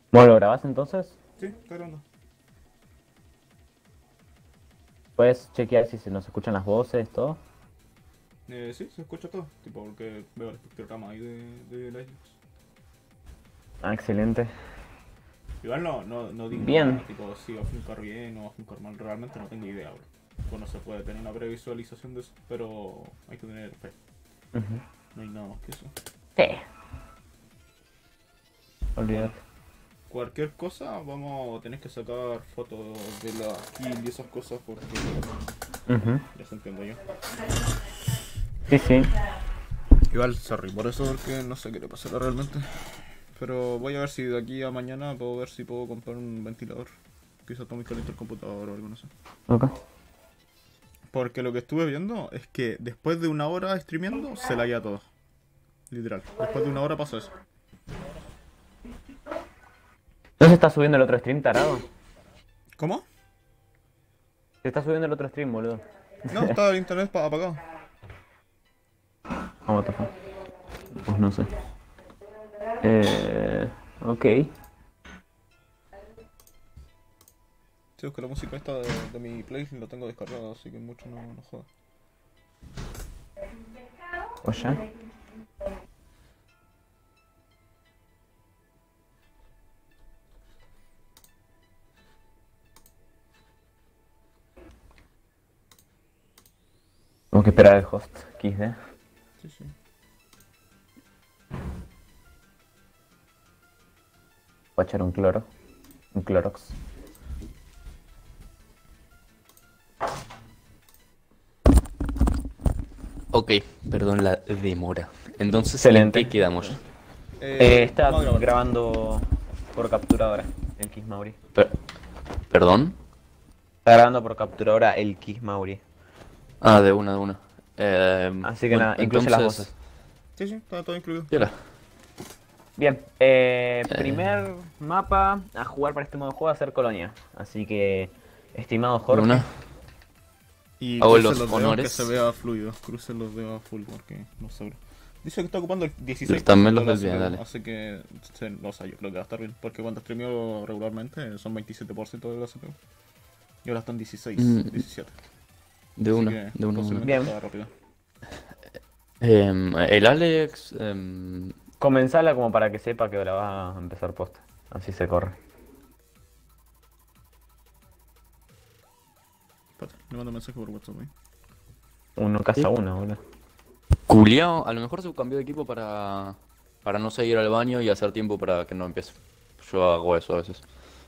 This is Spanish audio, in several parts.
¿Vos lo grabás entonces? Sí, está grabando. Puedes chequear si se nos escuchan las voces, todo. Sí, se escucha todo. Tipo, porque veo el espectrograma ahí de la Xbox. Ah, excelente. Igual no digo Bien. nada, tipo, si va a funcar bien o va a funcar mal. Realmente no tengo idea, bro. Pues no se puede tener una previsualización de eso, pero hay que tener fe. Ujú. No hay nada más que eso. Sí, Bueno, olvídate. cualquier cosa, vamos a tener que sacar fotos de la kill y esas cosas porque Ujú. ya se entiendo yo. Sí, sí. Igual, sorry, por eso porque no sé qué le pasará realmente. Pero voy a ver si de aquí a mañana puedo ver si puedo comprar un ventilador. Quizás tome caliente el computador o algo, no sé. Ok. Porque lo que estuve viendo es que después de una hora streameando se laguea todo. Literal. Después de una hora pasó eso. ¿No se está subiendo el otro stream, tarado? ¿Cómo? Se está subiendo el otro stream, boludo. No, estaba el internet apagado. Oh, what the fuck. Pues no sé. Ok. Sí, es que la música esta de mi playlist la tengo descargada, así que mucho no joda. Oye. Tengo que esperar el host, XD. Sí, sí. Voy a echar un cloro. Un clorox. Ok, perdón la demora. Entonces, ¿en Excelente. qué quedamos? Está Vamos a grabar. grabando por capturadora el Kiss Mauri. Per- ¿Perdón? Está grabando por capturadora el Kiss Mauri. Ah, de una, de una. Así que Bueno, nada, incluye las entonces... voces. Sí, sí, está todo incluido. Piola. Bien, Eh, primer mapa a jugar para este modo de juego va a ser Colonia. Así que, estimado de Jorge, una. Y Hago crucen los los dedos que se honores. vea fluido. Crucen los dedos a full porque no sé, bro. Dice que está ocupando el 16% También de los la del día, CPU, dale. así que o sea, yo creo que va a estar bien. Porque cuando streameo regularmente son 27% de la CPU. Y ahora están 16, Mm, 17. de Así una, que de una, de una. posiblemente bien, está rápido. El Alex... comenzala como para que sepa que ahora va a empezar posta. Así se corre. Espérate, le mando un mensaje por WhatsApp ahí. Uno casa ¿Qué? uno, boludo. Culiao, a lo mejor se cambió de equipo para no seguir al baño y hacer tiempo para que no empiece. Yo hago eso a veces.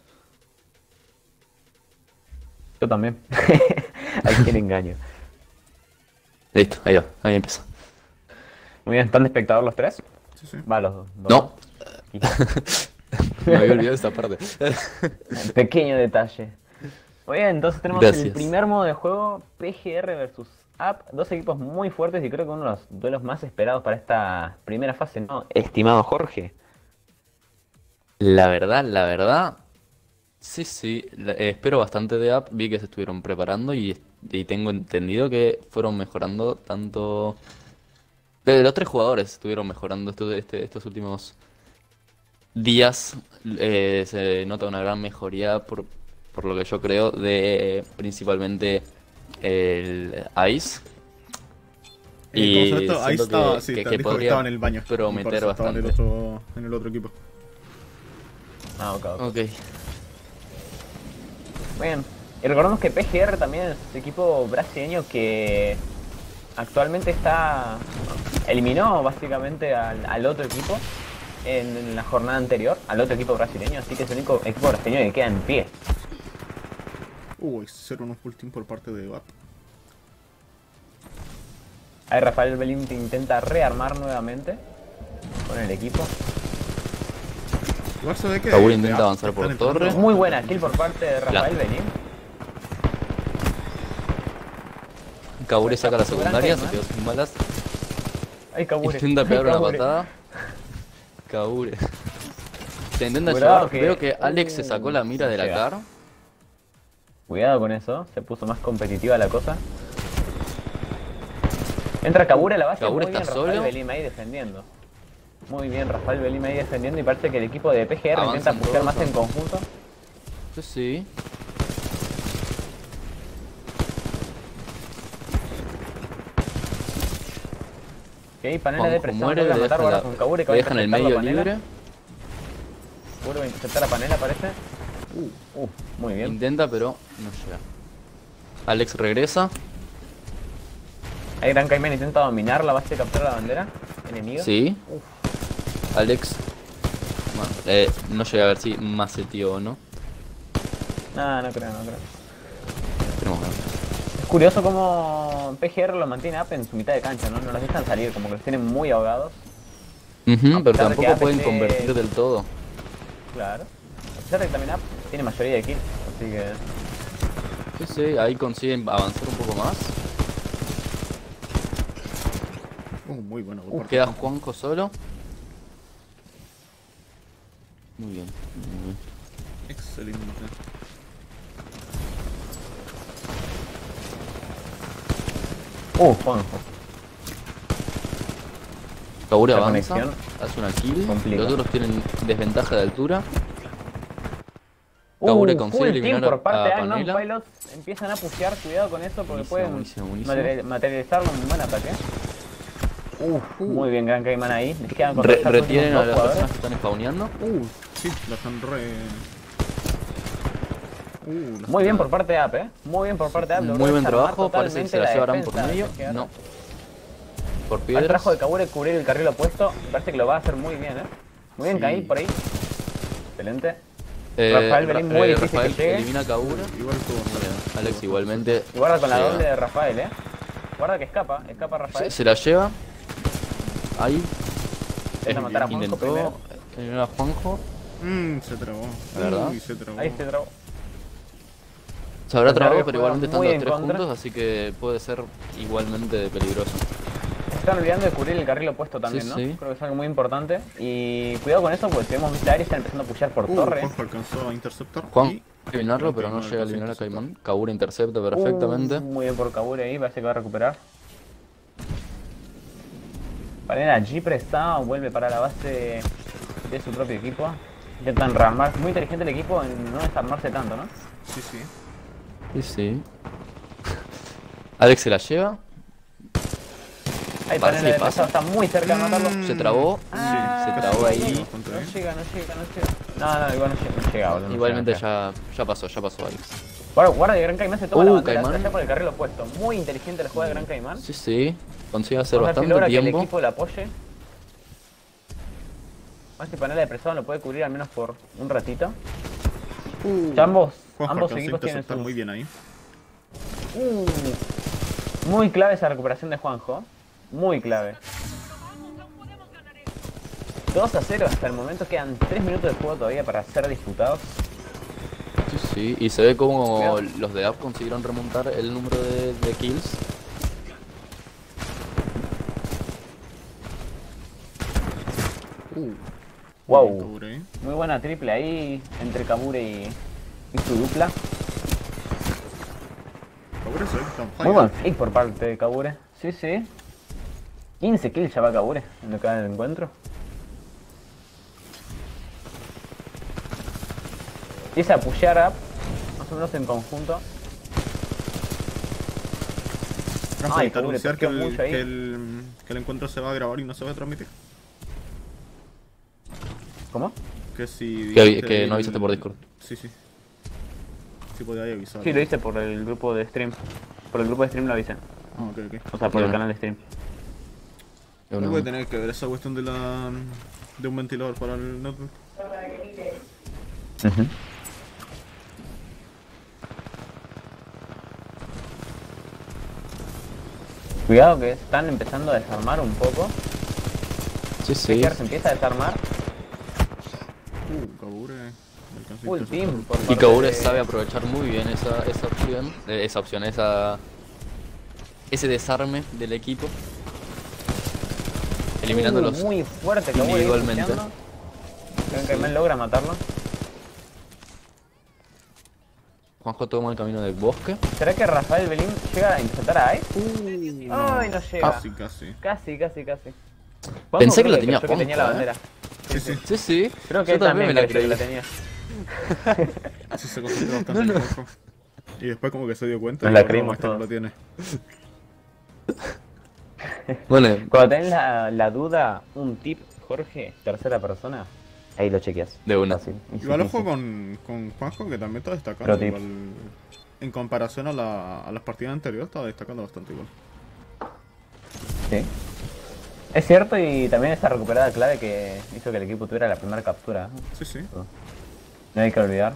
Yo también. Hay quien engaño. Listo, ahí va, ahí empieza. Muy bien, ¿están de espectador los tres? Sí, sí. Va, los dos, ¿no? No, XD. me había olvidado esta parte. Pequeño detalle. Muy bien, entonces tenemos el Gracias. primer modo de juego, PGR versus App, dos equipos muy fuertes y creo que uno de los duelos más esperados para esta primera fase, ¿no? Estimado Jorge. La verdad, sí, sí, espero bastante de App. Vi que se estuvieron preparando y tengo entendido que fueron mejorando tanto. Los tres jugadores estuvieron mejorando estos últimos días. Se nota una gran mejoría por lo que yo creo de principalmente el Ice. ¿Cómo se llama Y esto? Ahí siento estaba, sí, que dijo que estaba podría en el baño. Y por prometer eso estaba bastante. en el otro equipo. Ah, ok, ok. Ok. Muy bien. Y recordemos que PGR también es equipo brasileño que actualmente eliminó básicamente al otro equipo en la jornada anterior, al otro equipo brasileño, así que es el único equipo brasileño que queda en pie. Hicieron un full team por parte de BAP. Ahí Rafael Belín intenta rearmar nuevamente con el equipo. Igual se ve que Kabul de intenta App avanzar están por entrando torre. Muy bastante buena kill gente. por parte de Rafael Belín. Kabure saca la Su gran secundaria, se tema. quedó sin balas. Ay, Kabure. Intenta Ay, pegar una Kabure. patada. Kabure. Se intenta Cuidado llevar. que... Veo que Alex se sacó la mira no de la llega. car. Cuidado con eso, se puso más competitiva la cosa. Entra Kabure a la base, Kabure muy bien está Rafael solo. Belín ahí defendiendo. Muy bien, Rafael Belín ahí defendiendo y parece que el equipo de PGR intenta Avanzan pushar todos, más en conjunto. Sí, sí. Ok, panela de Juanjo presión, muere, logra le matar dejan, ahora con Kabure que va le a dejan el interceptar la medio panela. libre. Kabure va a interceptar la panela, parece. Muy bien. Intenta, pero no llega. Alex regresa. Ahí Gran Cayman intenta dominar la base y capturar la bandera enemiga. Sí. Alex. Bueno, no llegué a ver si maceteó o no. No, no creo. Esperemos a ver. Es curioso cómo PGR lo mantiene up en su mitad de cancha, ¿no? No los dejan salir, como que los tienen muy ahogados. Ujú, A pero pesar de que tampoco pueden APC convertir del todo. Claro. A pesar de que también up tiene mayoría de kills, así que... Sí, sí, ahí consiguen avanzar un poco más. Muy bueno. por parte Queda de Juanjo. Juanjo solo. Muy bien, muy bien. Excelente. Juanjo. Kabure Esta avanza, conexión hace una kill. complica. Los otros tienen desventaja de altura. Kabure consigue full eliminar team por parte a de Unknown Panela. Pilots. Empiezan a pushear, cuidado con eso porque Buenísimo, pueden buenísimo, buenísimo. materializarlo en un buen ataque. Muy bien Gran Cayman ahí. Les quedan con Retienen a dos las jugadores. personas que están spawneando. Sí, la están re... la Muy bien están- por parte de AP, Muy bien por parte de AP. logró Muy buen desarmar trabajo, parece que totalmente se la llevarán por defensa de medio. PGR. No. Por Al piedras. trajo de Kabure cubrir el carril opuesto. Parece que lo va a hacer muy bien, Muy bien, Sí. Caí por ahí. Excelente. Rafael Belín muy difícil Rafael que llegue. elimina a Kabure. Igual estuvo Muy bien. Ah, Alex igualmente Y guarda con la llega. doble de Rafael, Guarda que escapa Rafael. Se la lleva. Ahí Intenta matar a Juanjo intentó primero. eliminar a Juanjo. se trabó. ¿La verdad? Uy, se trabó. Ahí se trabó. Se habrá El trabado, Darby pero juega igualmente están muy los en tres contra. juntos, así que puede ser igualmente peligroso. Se están olvidando de cubrir el carril opuesto también, Sí, ¿no? sí. Creo que es algo muy importante. Y cuidado con eso, porque si vemos Mr. Aries están empezando a pushear por torre. Juanjo alcanzó a interceptar. Juan y- eliminarlo, pero no Caimán llega a alcanzó eliminar a interceptar. Caimán. Kabure intercepta perfectamente. Muy bien por Kabure ahí, parece que va a recuperar. Panela G prestado, vuelve para la base de su propio equipo. Intentan rearmar. Muy inteligente el equipo en no desarmarse tanto, ¿no? Sí, sí. Sí, sí. Alex se la lleva. Ahí Vale, Panela sí, de pasa. prestado está muy cerca de matarlo. Se trabó. Ah, se trabó ahí. Bastante No bien. llega. No, igual no llega, boludo. no Igualmente llega. ya pasó Alex. Guarda que Gran Caimán se toma la bandera, Caimán. se hace por el carril opuesto. Muy inteligente la jugada de Gran Caimán. Sí, sí. Consigue hacer Vamos a ver si bastante logra que el tiempo. equipo le apoye. Más si Panela de presión lo puede cubrir al menos por un ratito. Ya ambos Juanjo alcanzó a equipos tienen interceptar sus... muy bien ahí. Muy clave esa recuperación de Juanjo. Muy clave. 2-0 hasta el momento. Quedan 3 minutos de juego todavía para ser disputados. Sí, sí. Y se ve como Cuidado. los de App consiguieron remontar el número de kills. Wow. Kabure ahí. Muy buena triple ahí entre Kabure y su dupla. Kabure se ve que está on fire. Muy buen fake por parte de Kabure. Sí, sí. 15 kills ya va Kabure en lo que va del encuentro. Empieza a pushear up, más o menos en conjunto. Rafael, Ay, te Kabure anunciar que toqueó mucho ahí. que el encuentro se va a grabar y no se va a transmitir. ¿Cómo? Que si... Que no avisaste por Discord. Sí, sí. Sí podía avisar. Sí, lo hice por el grupo de stream. Por el grupo de stream lo avisé. Ah, ok, ok. O sea, por el Bien. canal de stream. Voy a tener que ver esa cuestión de la... de un ventilador para el notebook. Cuidado que están empezando a desarmar un poco. Sí, sí. PGR se empieza a desarmar. Kabure. alcanzó a Full interceptar. team. por Y parte Kabure de- sabe aprovechar muy bien ese desarme del equipo. Eliminándolos. Muy fuerte Kabure individualmente. pusheando. Gran Caimán logra matarlo. Juanjo toma el camino del bosque. ¿Será que Rafael Belín llega a interceptar a Ice? Ay, no llega. Casi, casi. Casi. Juanjo Pensé que creo la tenía creyó que tenía la Juanjo, bandera. Sí, sí. Sí, sí. Creo que Yo él también me la creyó que la creí. tenía. Así se concentró bastante No, en no. Juanjo. Y después como que se dio cuenta Nos y la dijo, no, creímos este no todos. lo tiene. Bueno, Cuando tenés la duda, un tip, Jorge, tercera persona, ahí lo chequeas. de una. Fácil, easy Igual peasy. ojo con Juanjo, que también está destacando. Pro tip. Igual, en comparación a las partidas anteriores, está destacando bastante igual. Sí. Es cierto, y también esa recuperada clave que hizo que el equipo tuviera la primera captura. Sí, sí. No hay que olvidar.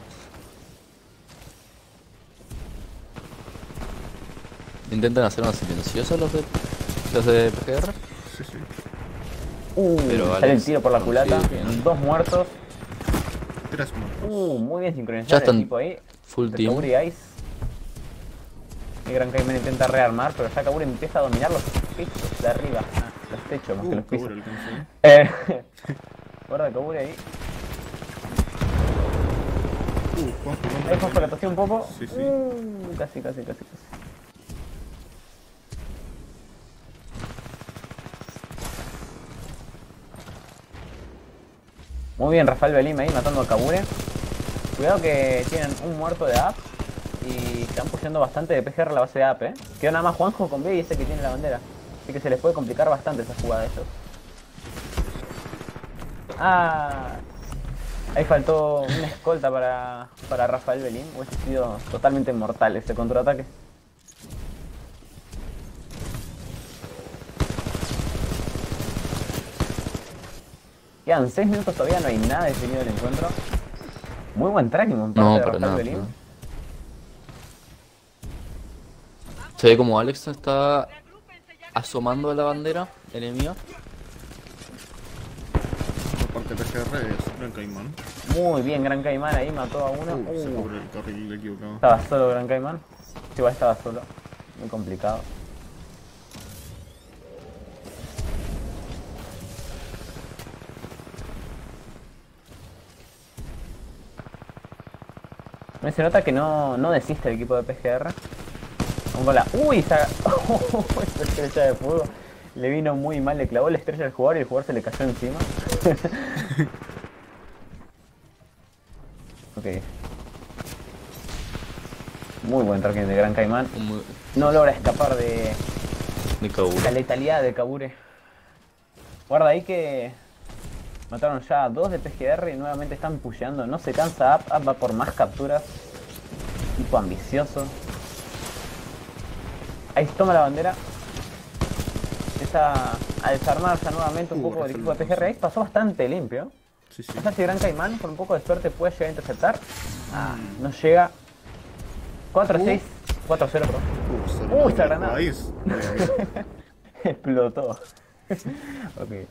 Intentan hacer una silenciosa los de PGR. Sí, sí. Pero Sale el Alex tiro por la culata. consigue bien. 2 muertos. 3 muertos. Muy bien sincronizado Ya el están equipo ahí. full De team. Kaburi Ice. Y Gran Cayman intenta rearmar, pero ya Kaburi empieza a dominar los pisos de arriba. Los techos más que los pisos. Kaburi alcanzó. Guarda Kaburi ahí. Juanjo, Ahí Juanjo le tosió un poco. Sí, sí. Casi. Muy bien Rafael Belim ahí matando a Kabure. Cuidado que tienen un muerto de AP. Y están pusiendo bastante de PGR a la base de AP, Quedó nada más Juanjo con B y ese que tiene la bandera. Así que se les puede complicar bastante esa jugada a ellos. Ahí faltó una escolta para Rafael Belim. Hubiese sido totalmente mortal ese contraataque. Quedan 6 minutos todavía, no hay nada definido del encuentro. Muy buen tracking por parte No, de para Rafael nada. Belim. No. Se ve como Alex está asomando a la bandera enemiga. Por parte de PGR es Gran Caimán. Muy bien, Gran Caimán ahí mató a uno. Se cubre el carril equivocado. Estaba solo Gran Caimán. Igual estaba solo. Muy complicado. Se nota que no desiste el equipo de PGR. Vamos con la... ¡Uy! Esa estrella de fuego le vino muy mal. Le clavó la estrella al jugador y el jugador se le cayó encima. Ok. Muy buen tracking de Gran Caimán. No logra escapar de De Kabure. la letalidad de Kabure. Guarda ahí que mataron ya a 2 de PGR y nuevamente están pusheando. No se cansa App. App va por más capturas. Tipo ambicioso. Ahí toma la bandera. Empieza a desarmarse nuevamente un poco el equipo de PGR. Ahí pasó bastante limpio. Sí, sí. No sé si Gran Caimán con un poco de suerte puede llegar a interceptar. No llega. 4-6. 4-0, bro. Esa granada. Ahí es. Explotó. Ok.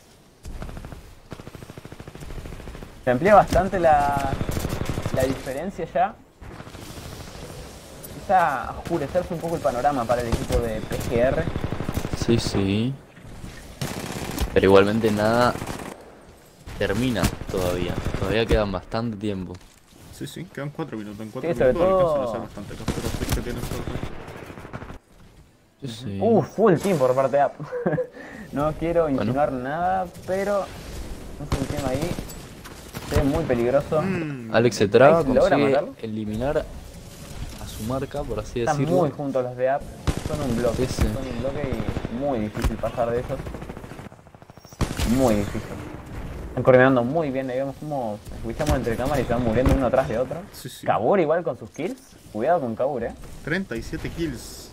Se amplía bastante la diferencia ya. Empieza a oscurecerse un poco el panorama para el equipo de PGR. Sí, sí. Pero igualmente nada termina todavía. Todavía quedan bastante tiempo. Sí, sí, quedan 4 minutos. En 4 Sí, sobre minutos todo- alcanzan a hacer bastante capturas que tienen suerte. Sí, sí. Full team por parte de App. No quiero insinuar nada, pero un full team ahí. Se ve muy peligroso. Alex se traba, Ahí se logra consigue matarlo. eliminar a su marca, por así Están decirlo. muy juntos los de App. Son un bloque. Sí, sí. Son un bloque y muy difícil pasar de ellos. Muy difícil. Están coordinando muy bien. Ahí vemos como escuchamos entre cámaras y se van muriendo uno atrás de otro. Sí, sí. Kabur igual con sus kills. Cuidado con Kabur, 37 kills.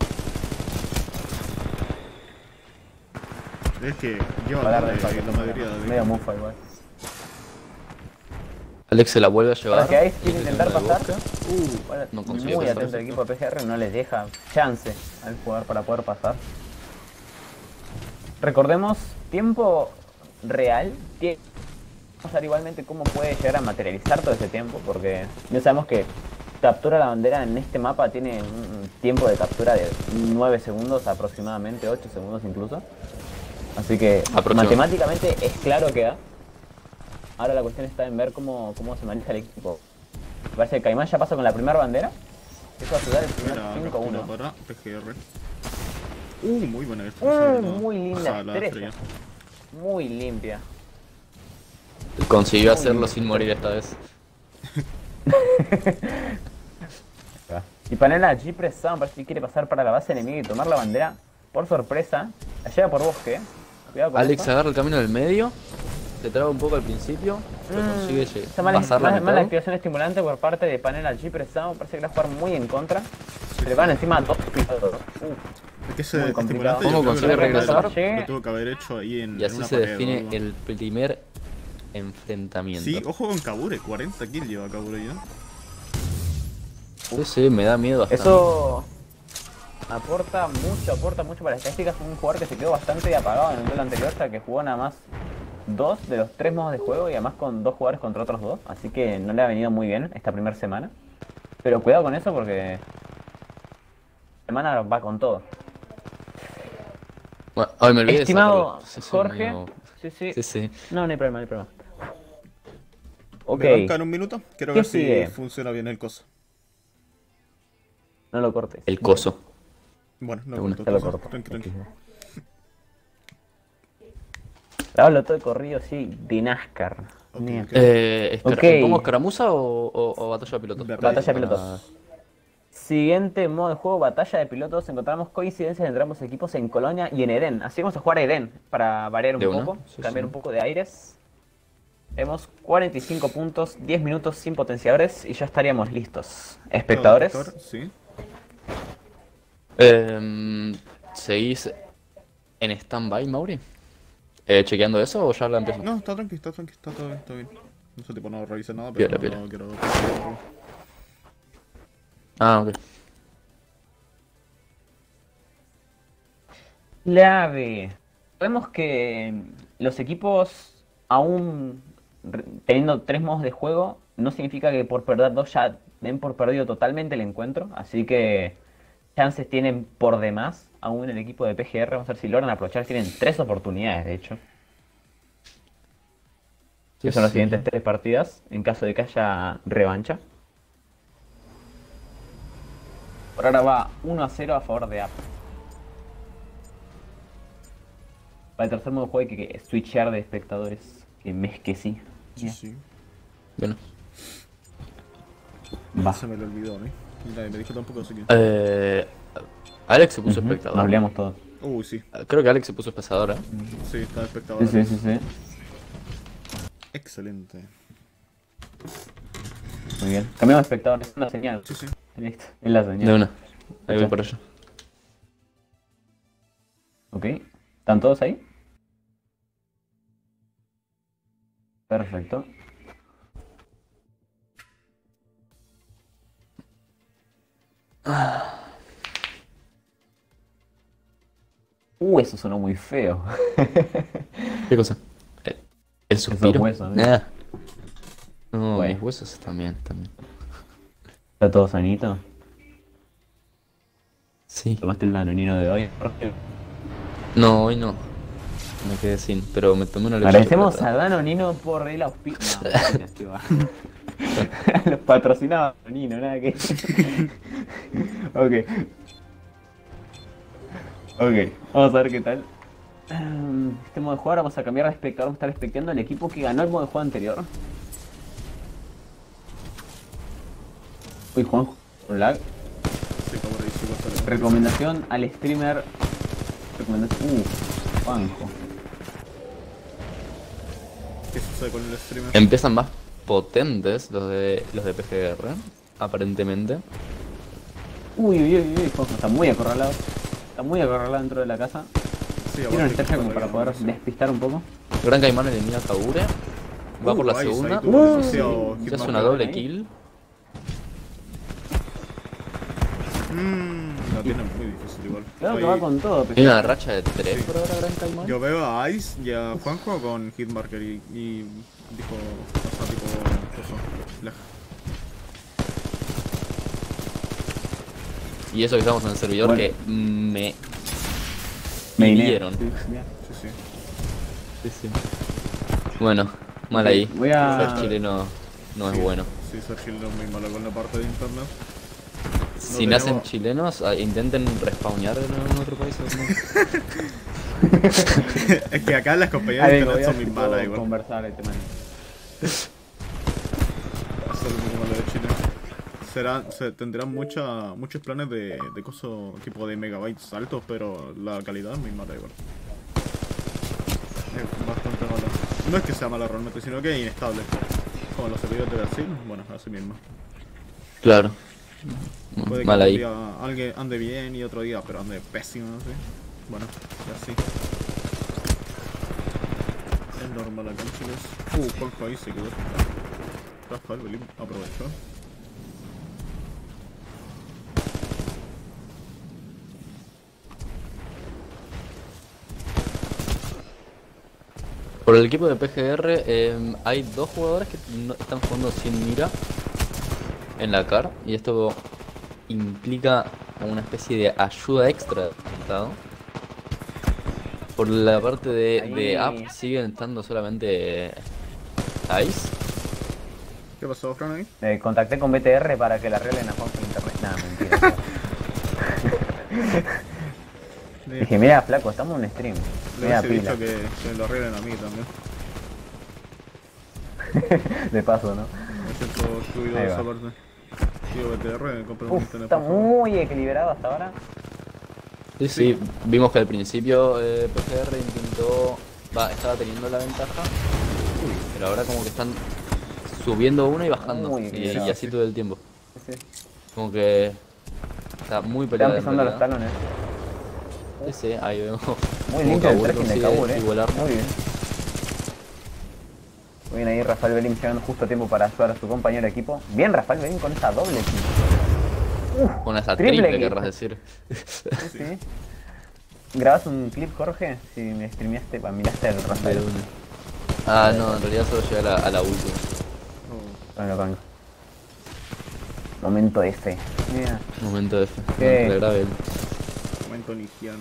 Es que lleva Va a dar la de mayoría de medio mufa igual. Alex se la vuelve a llevar. Para que Ice quiere Desde intentar zona de pasar. bosque. Bueno, No consigue muy pasar. atento el equipo de PGR, no les deja chance al jugador para poder pasar. Recordemos, tiempo real. Vamos a ver igualmente cómo puede llegar a materializar todo ese tiempo, porque ya sabemos que captura la bandera en este mapa tiene un tiempo de captura de 9 segundos aproximadamente, 8 segundos incluso. Así que matemáticamente es claro que da. Ahora la cuestión está en ver cómo se maneja el equipo. Me parece que Caimán ya pasa con la primera bandera. Eso va a ayudar el primer Mira, 5-1. para PGR. Muy buena estrella. Muy linda O sea, la estrella. muy limpia. Consiguió hacerlo sin morir esta vez. Y Panela G Pressado parece que quiere pasar para la base enemiga y tomar la bandera. Por sorpresa, la lleva por bosque. Cuidado con Alex eso. agarra el camino del medio, se traba un poco al principio, pero consigue Esa mala, pasar la mala mitad. activación estimulante por parte de Panela G Pressado. Parece que va a jugar muy en contra. Se le van encima a dos pilotos. Es que ese Muy complicado. estimulante yo ¿Cómo creo que consigue regresar? lo tuvo que haber hecho ahí en Y así una se pared o define algo. el primer enfrentamiento. Sí, ojo con Kabure, 40 kills lleva Kabure ya. Sí, me da miedo hasta. Eso aporta mucho para las estadísticas. Un jugador que se quedó bastante apagado en el duelo anterior, ya que jugó nada más 2 de los 3 modos de juego y además con 2 jugadores contra otros 2. Así que no le ha venido muy bien esta primera semana. Pero cuidado con eso porque la semana va con todo. Bueno, ay, me olvidé de Estimado sacarlo. Sí, sí, Jorge, medio- sí, sí. Sí, sí. No hay problema, no hay problema. Ok, ¿Me bancan un minuto? Quiero ¿Qué ver si sigue? funciona bien el coso. no lo cortes. El coso. Bueno, no Alguna- corto, Ya lo entonces, corto. tranqui, tranqui. Hablo todo el corrido, sí, de NASCAR. Ok, Mía. ok. Ok. ¿Pongo escaramuza o batalla de pilotos? Batalla de Para- pilotos. Siguiente modo de juego, batalla de pilotos. Encontramos coincidencias entre ambos equipos en Colonia y en Edén. Así vamos a jugar a Edén para variar un ¿De una? poco, Sí, cambiar sí. un poco de aires. Tenemos 45 puntos, 10 minutos sin potenciadores y ya estaríamos listos. Espectadores. Espectador, sí. ¿Seguís en stand-by, Mauri? ¿Chequeando eso o ya la empiezo? No, está tranqui, está todo bien, está bien. No sé, tipo, no revise nada, pero Piola, piola. no quiero... Ah, ok. Clave. Vemos que los equipos, aún teniendo 3 modos de juego, no significa que por perder 2 ya den por perdido totalmente el encuentro. Así que chances tienen por demás aún el equipo de PGR. Vamos a ver si logran aprovechar. Tienen 3 oportunidades, de hecho. Que son las Sí. siguientes 3 partidas, en caso de que haya revancha. Por ahora va 1-0 a favor de App. Para el tercer modo de juego hay que switchear de espectadores. Que sí. Sí, sí. Bueno. Va. Se me lo olvidó a mí. Y nadie me dijo tampoco, así que... Alex se puso Ujú, espectador. Nos hablamos todos. Uy, sí. Creo que Alex se puso espectador, ¿eh? Sí, está de espectador. Sí. Excelente. Muy bien. Cambiamos de espectador. Es una señal. Sí, sí. Listo. Es la señal. De una. Ahí voy Hecho. por allá. Ok. ¿Están todos ahí? Perfecto. Eso sonó muy feo. ¿Qué cosa? El suspiro. huesos, ¿eh? Ah. No, Bueno. mis huesos también. ¿Está todo sanito? Sí. ¿Tomaste el danonino de hoy? No, hoy no. Me quedé sin, pero me tomé una leche. Agradecemos a Danonino por el auspicio. No, mentira, qué va. Los patrocinaba Danonino, nada que. Ok. Ok, vamos a ver qué tal. Este modo de juego, ahora vamos a cambiar de espectador. Vamos a estar espectando al equipo que ganó el modo de juego anterior. Uy, Juan, un lag. Sí, como le dice, igual sale. Recomendación al streamer. Recomendación. Juanjo. ¿Qué sucede con el streamer? Empiezan más potentes los de PGR, aparentemente. Uy, Juanjo está muy acorralado. Está muy acorralado dentro de la casa. Sí, Tiene una aguante, estrategia como que para está poder bien. despistar un poco. Gran Caimán elimina a Kabure. Va por la Ice, ahí segunda. tuvo demasiado Se hace hitmarker. una doble ahí. kill. La tiene muy difícil igual. Creo que Ahí- va con todo, Hay pero. una racha de 3 por ahora, Gran Caimán. Yo veo a Ice y a Juanjo con hitmarker y dijo, o sea, tipo, eso, lag. Y eso que estamos en el servidor Bueno. que me Mainea. hirieron. Sí, bien. Sí, sí. Sí, sí. Bueno, mal ahí. Voy a- Ser chileno no es bueno. Sí, ser chileno es muy malo con la parte de internet. Si nacen chilenos, intenten respawnear en algún otro país. ¿no? Es que acá las compañías de internet son muy malas igual. Conversar el tema. Eso es lo mismo malo de Chile. Tendrán muchos planes de cosas tipo de megabytes altos, pero la calidad es muy mala igual. Es bastante mala. No es que sea mala realmente, sino que es inestable. Como los servidores de Brasil, bueno, así mismo. Claro. Puede que Mal un ahí. día alguien ande bien y otro día, pero ande pésimo, ¿sí? Bueno, y así. Es normal acá en Chile. Juanjo ahí se quedó. Rafael Belín aprovechó. Por el equipo de PGR hay dos jugadores que están jugando sin mira en la CAR y esto implica una especie de ayuda extra, ¿no? Por la parte de app siguen estando solamente Ice. ¿Qué pasó, Fran, ahí? Contacté con BTR para que la arreglen a Juan por internet. Nada, mentira. Dije, mira, flaco, estamos en un stream. Le Mira, hubiese pila. dicho que lo arreglen a mí también. De paso, ¿no? Me siento excluido Ahí de va. esa parte. Tío, BTR, compra un Uf, internet, está por favor. muy equilibrado hasta ahora. Sí, vimos que al principio PGR estaba teniendo la ventaja, pero ahora como que están subiendo uno y bajando, Muy y bien. así Sí. todo el tiempo. Sí, sí. Como que está muy Están peleada en pisando los realidad. talones. Sí, ahí vemos Muy cómo limpio el Kabul tracking de consigue Kabul, igualar. Muy bien. Muy bien ahí Rafael Belín llegando justo a tiempo para ayudar a su compañero de equipo. Bien Rafael Belín con esa doble kill. Con esa triple triple kill. querrás decir. Sí, sí. ¿Grabas un clip, Jorge? Si me streameaste, miraste el De Rafael. una. Ah, no, en realidad solo llegué a la última. Oh, Bueno, con momento F. Mira. Momento de fe. ¿Qué? No, que la grabé él. momento nigiano.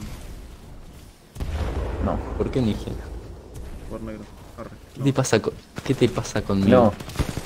No. ¿Por qué Nige? Por negro. Arre. ¿Qué te pasa conmigo? No.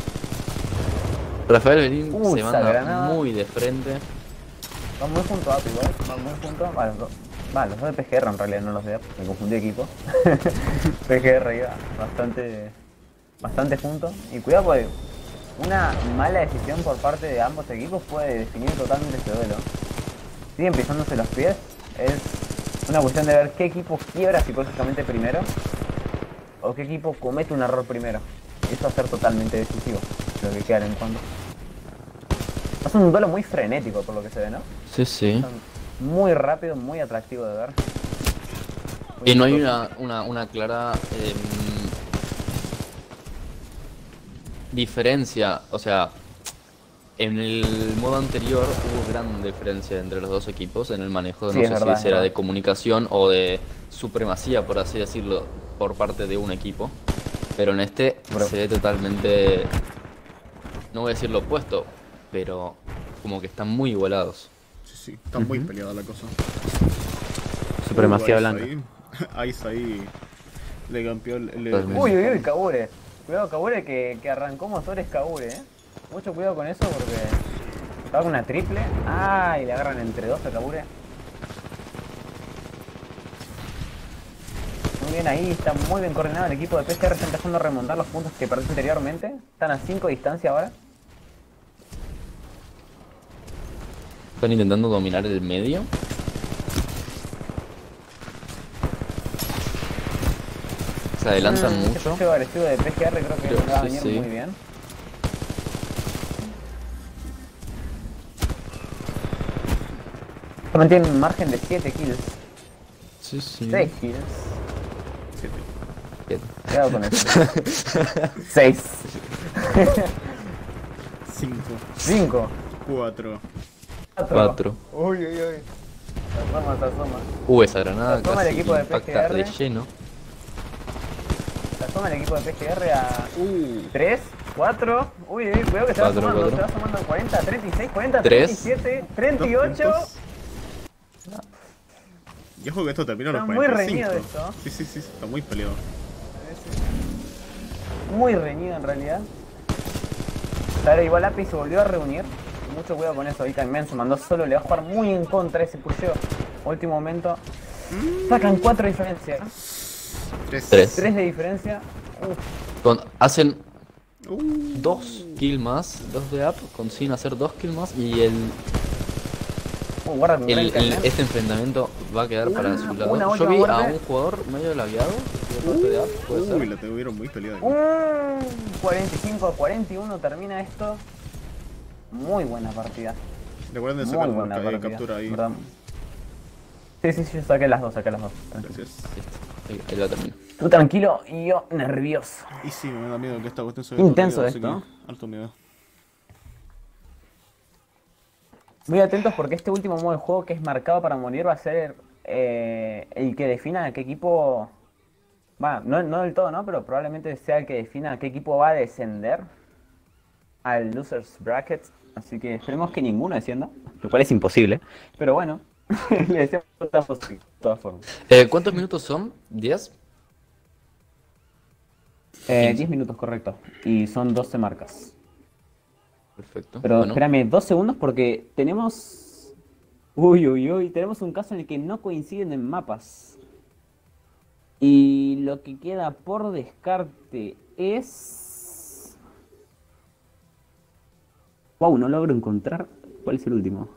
Rafael Belín se esa manda granada. muy de frente. Van muy juntos, Api, igual. Van muy juntos. Los dos de PGR en realidad, no los de App. Me confundí de equipo. PGR iba bastante juntos. Y cuidado, porque una mala decisión por parte de ambos equipos puede definir totalmente este duelo. Siguen pisándose los pies. Es una cuestión de ver qué equipo quiebra psicológicamente primero o qué equipo comete un error primero. Y eso va a ser totalmente decisivo, lo que queda en cuando. Es un duelo muy frenético por lo que se ve, ¿no? Sí. Muy rápido, muy atractivo de ver. Y no hay una clara diferencia, o sea, en el modo anterior hubo gran diferencia entre los dos equipos en el manejo, Sí, no es sé verdad, si es era verdad. de comunicación o de supremacía, por así decirlo, por parte de un equipo, pero en este Bro. se ve totalmente, no voy a decir lo opuesto, pero como que están muy igualados. Sí, está muy peleada la cosa. Supremacía Ice blanca. Ice ahí le campeó el Totalmente. Uy, Kabure. Cuidado Kabure que arrancó motores Kabure, Mucho cuidado con eso porque estaba con una triple. Y le agarran entre dos a Kabure. Muy bien ahí, está muy bien coordinado el equipo de PGR, está empezando a remontar los puntos que perdió anteriormente. Están a 5 de distancia ahora. Están intentando dominar el medio. Se adelantan Ese mucho. pusheo agresivo de PGR creo que Creo, le va a sí, venir sí. muy bien. También tienen un margen de 7 kills. Sí. 6 kills. Bien. Cuidado con eso. 6. 5, 5. 4. 4. Uy. Se asoma. Esa granada Toma el casi equipo de impacta PGR. de lleno. Se asoma el equipo de PGR a 3, 4. Uy, cuidado que se va 4, sumando. 4. Se va sumando 40, 36, 40, 3. 37, 38. Y ojo que esto termina a los Está muy 45. reñido esto. Sí, está muy peleado. Muy reñido en realidad. Claro, igual API se volvió a reunir. Mucho cuidado con eso. Ahí también se mandó solo. Le va a jugar muy en contra ese pusheo. Último momento. Sacan 4 de diferencia. 3. 3. 3 de diferencia. Hacen 2 kills más, 2 de up, consiguen hacer 2 kills más y Guarda con Grenka, ¿eh? este enfrentamiento va a quedar para su lado. una Yo última vi a muerte. un jugador medio lagueado de parte de up, puede Uy, ser. la tuvieron muy peleada. 45-41 termina esto. Muy buena partida. Recuerden de Muy sacar buena partida. captura ahí. ¿Verdad? Sí, yo saqué las dos, Tranquilo. Gracias. Listo, ahí lo termino. Tú tranquilo y yo nervioso. Y sí, me da miedo que esta cuestión se Intenso vea todo esto. rápido, así que alto miedo. Muy atentos porque este último modo de juego que es marcado para morir va a ser el que defina a qué equipo... Va, no del todo, ¿no? Pero probablemente sea el que defina a qué equipo va a descender al Losers Bracket. Así que esperemos que ninguno descienda, lo cual es imposible. Pero bueno, le deseamos de todas formas. ¿Cuántos minutos son? ¿10? 10 minutos, correcto. Y son 12 marcas. Perfecto. Pero Bueno, espérame 2 segundos porque tenemos... Uy, tenemos un caso en el que no coinciden en mapas. Y lo que queda por descarte es... Wow, no logro encontrar... ¿Cuál es el último?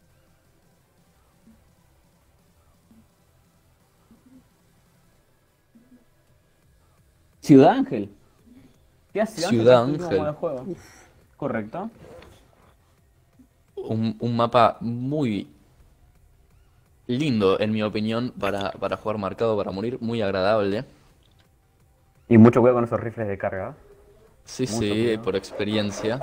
Ciudad Ángel. ¿Qué hace Ciudad que es el último Ángel. modo de juego? Correcto. un mapa muy lindo, en mi opinión, para jugar marcado para morir. Muy agradable. Y mucho cuidado con esos rifles de carga. Sí, Mucho sí, cuidado. por experiencia.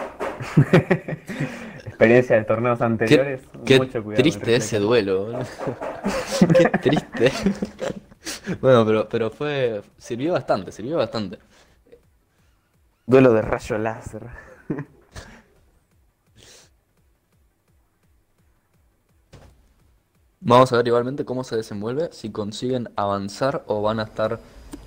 Experiencia de torneos anteriores. Qué mucho cuidado. triste ese duelo, boludo. Qué triste. Bueno, pero sirvió bastante, sirvió bastante. Duelo de rayo láser. Vamos a ver igualmente cómo se desenvuelve, si consiguen avanzar o van a estar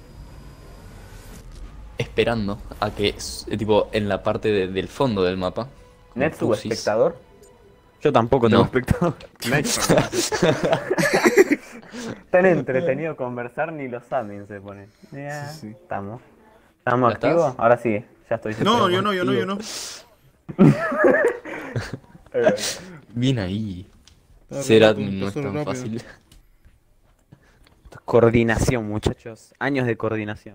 esperando a que, tipo, en la parte del fondo del mapa. ¿Netsu Confusis. espectador? Yo tampoco No. tengo espectador. Tan entretenido conversar ni los admins se ponen. Ya, Sí, sí. Estamos. ¿Ya ¿Estamos estás? activos? Ahora sí, ya estoy. No, yo no. Bien ahí. Estaba Ser rápido, admin no es pasó tan rápido. fácil. Coordinación, muchachos. Años de coordinación.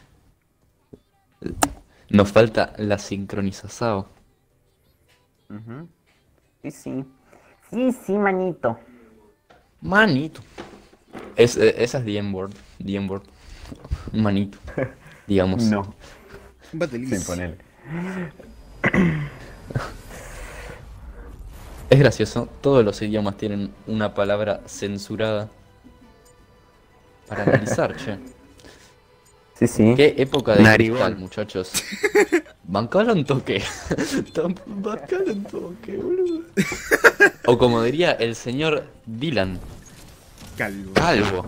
Nos falta la sincronización. Ujú. Sí. Sí, manito. Manito. Esa es the N-word. The N-word. Manito. Digamos. No, Battle sin ponerle. Es gracioso, todos los idiomas tienen una palabra censurada para analizar, che. Sí. Qué época de Narigón. cristal, muchachos. Bancalo un toque. Bancalo un toque, boludo. O como diría el señor Dylan, Calvo. calvo.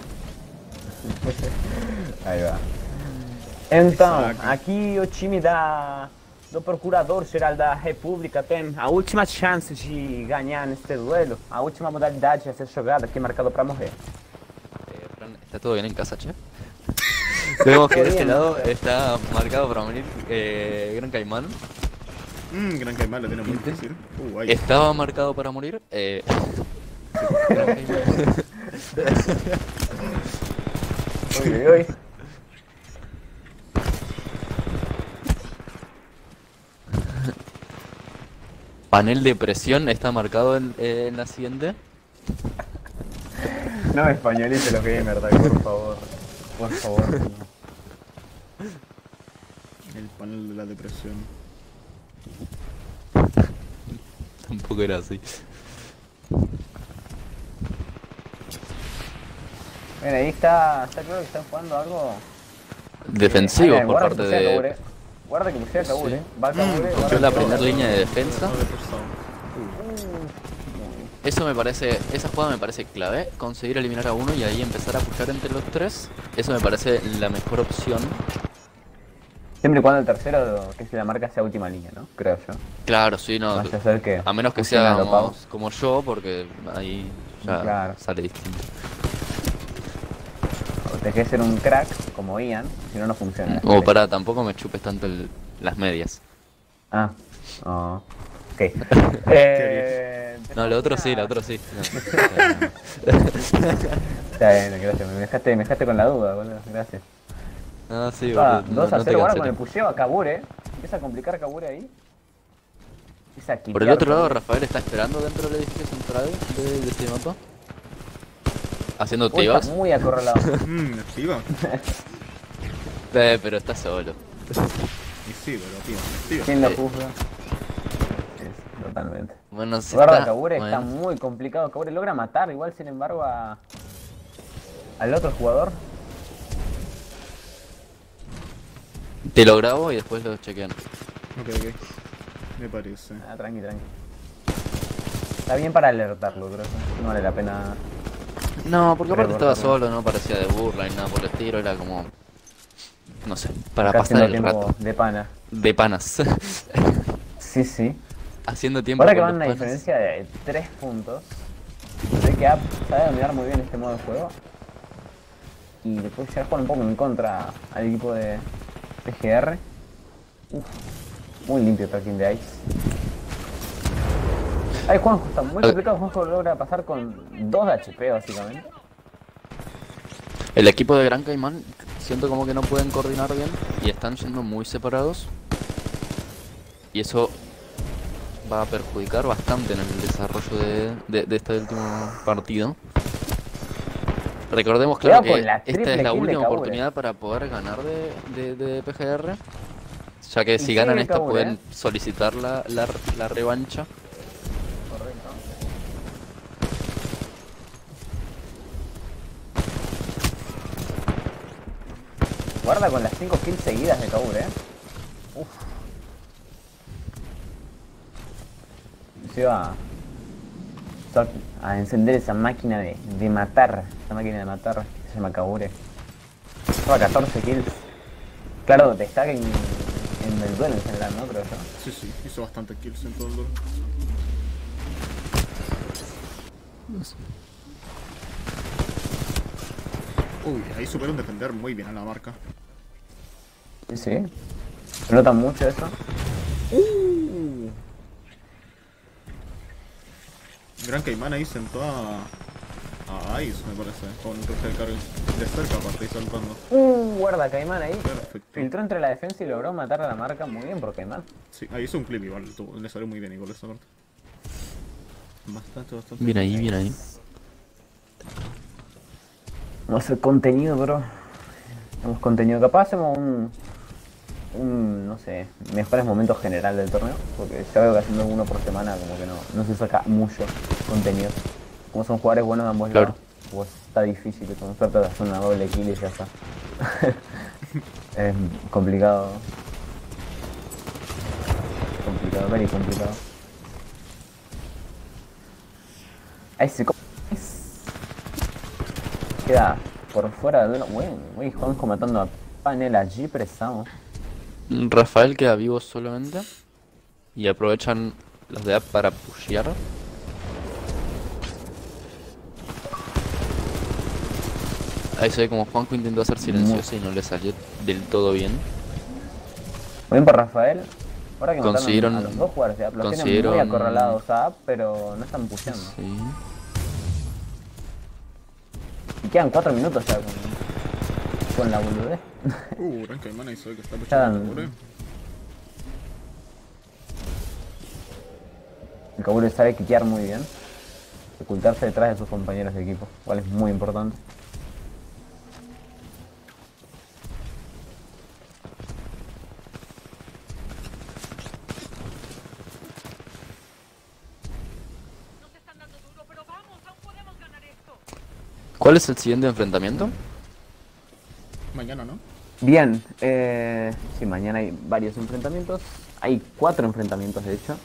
Aí va. Então, Saca. aqui o time do Procurador-Geral da República tem a última chance de ganhar neste duelo. A última modalidade a ser jogada aqui marcado para morrer. Fran, ¿está todo bien en casa, che? Vemos que Todo de este bien. lado está marcado para morir Gran Caimán. Gran Caimán la tiene muy difícil. Ay. Estaba marcado para morir Gran Caimán. Uy. Panel de presión está marcado en la siguiente. No me españolice los gamers, por favor. Por favor. El panel de la depresión. Tampoco era así. Mira, ahí está claro que están jugando algo. Defensivo por Guarda parte que pusea Kabul, de... Guarda que pusea Kabul, Sí. Va Kabul, Yo la primera línea de defensa. No, reforzado. Eso me parece, esa jugada me parece clave, conseguir eliminar a uno y ahí empezar a pushar entre los tres. Eso me parece la mejor opción. Siempre y cuando el tercero, que si la marca sea última línea, ¿no? Creo yo. Claro, sí, no. Vaya a ser que. A menos que pusieran a lo seamos como yo, porque ahí ya Claro. sale distinto. O tenés que ser un crack como Ian, si no, no funciona. la O estrategia. para, tampoco me chupes tanto las medias. Ah, oh, ok. No, lo otro sí, lo otro sí. Está bien, gracias. Me dejaste con la duda, boludo. Gracias. No, sí, Ah, boludo, 2 a no 0 te ahora con el canceles. pusheo a Kabure. Empieza a complicar Kabure ahí. Empieza a Por el quiquear otro lado, Kabure. Rafael está esperando dentro del edificio central de este mapa. Haciendo Uy, está tíos. muy acorralado. Activa. Pero está solo. Y sí, pero tío. ¿Quién lo juzga? Sí, totalmente. Bueno, si Guarda, está... Kabure está bueno. muy complicado. Kabure logra matar igual, sin embargo, al otro jugador. Te lo grabo y después lo chequean. Ok. Me parece. Ah, tranqui. Está bien para alertarlo, creo. No vale la pena. No, porque aparte estaba Recortarlo. solo, no parecía de burla ni nada por el estilo, era como... No sé, para Acá pasar haciendo el tiempo rato. de pana. De panas. Sí. Haciendo tiempo Ahora que con van los una panas. diferencia de 3 puntos, sé que App sabe dominar muy bien este modo de juego. Y le puede llegar a jugar un poco en contra al equipo de PGR. Uf, muy limpio el tracking de Ice. Ay, Juanjo, está muy complicado. Juanjo logra pasar con 2 de HP básicamente. El equipo de Gran Caimán siento como que no pueden coordinar bien y están siendo muy separados. Y eso va a perjudicar bastante en el desarrollo de este último partido. Recordemos, claro, Cuidado con que la esta triple es la kill de última Kabure. oportunidad para poder ganar de PGR. Ya que Y si ganan sigue esta Kabure, pueden solicitar la revancha. Correcto. Guarda con las 5 kills seguidas de Kabure, Uf. Se va a encender esa máquina de matar. Esa máquina de matar que se llama Kabure. Lleva 14 kills. Claro, destaca en el duelo en general, ¿no? Creo yo. Sí, hizo bastante kills en todo el duelo. Uy, ahí supieron defender muy bien a la marca. Sí. Se nota mucho eso. Gran Caimán ahí sentó a Ice, me parece, con un cruce de carga de cerca aparte y saltando. Guarda Caimán ahí. Perfecto. Filtró entre la defensa y logró matar a la marca. Muy bien por Caimán. Sí, ahí hizo un clip igual, le salió muy bien igual esa parte. Bastante. Bien ahí, bien ahí. Vamos a hacer contenido, bro. Hacemos contenido. Capaz hacemos no sé, mejores momentos general del torneo. Porque ya veo que haciendo uno por semana como que no se saca mucho contenido. Como son jugadores buenos de ambos Claro. lados, pues está difícil. Con suerte de hacer una doble kill y ya está. Es complicado. Very complicado. Ahí se queda por fuera de duelo. Muy Juanjo matando a Panel allí presado. Rafael queda vivo solamente. Y aprovechan los de AP para pushear. Ahí se ve como Juanjo intentó hacer silencioso y no le salió del todo bien. Muy bien por Rafael. Ahora que Consiguieron- mataron a los dos jugadores de App, los tienen consiguieron- muy acorralados a App, pero no están pusheando. Sí. Y quedan 4 minutos ya con la boludez. Gran Caimán ahí se ve que está Ya puchando dan- a Kabure. El Kabure sabe quiquear muy bien. Ocultarse detrás de sus compañeros de equipo, cual es muy importante. Nos están dando duro, pero vamos, aún podemos ganar esto. ¿Cuál es el siguiente enfrentamiento? Mañana, ¿no? Bien, sí, mañana hay varios enfrentamientos. Hay 4 enfrentamientos, de hecho.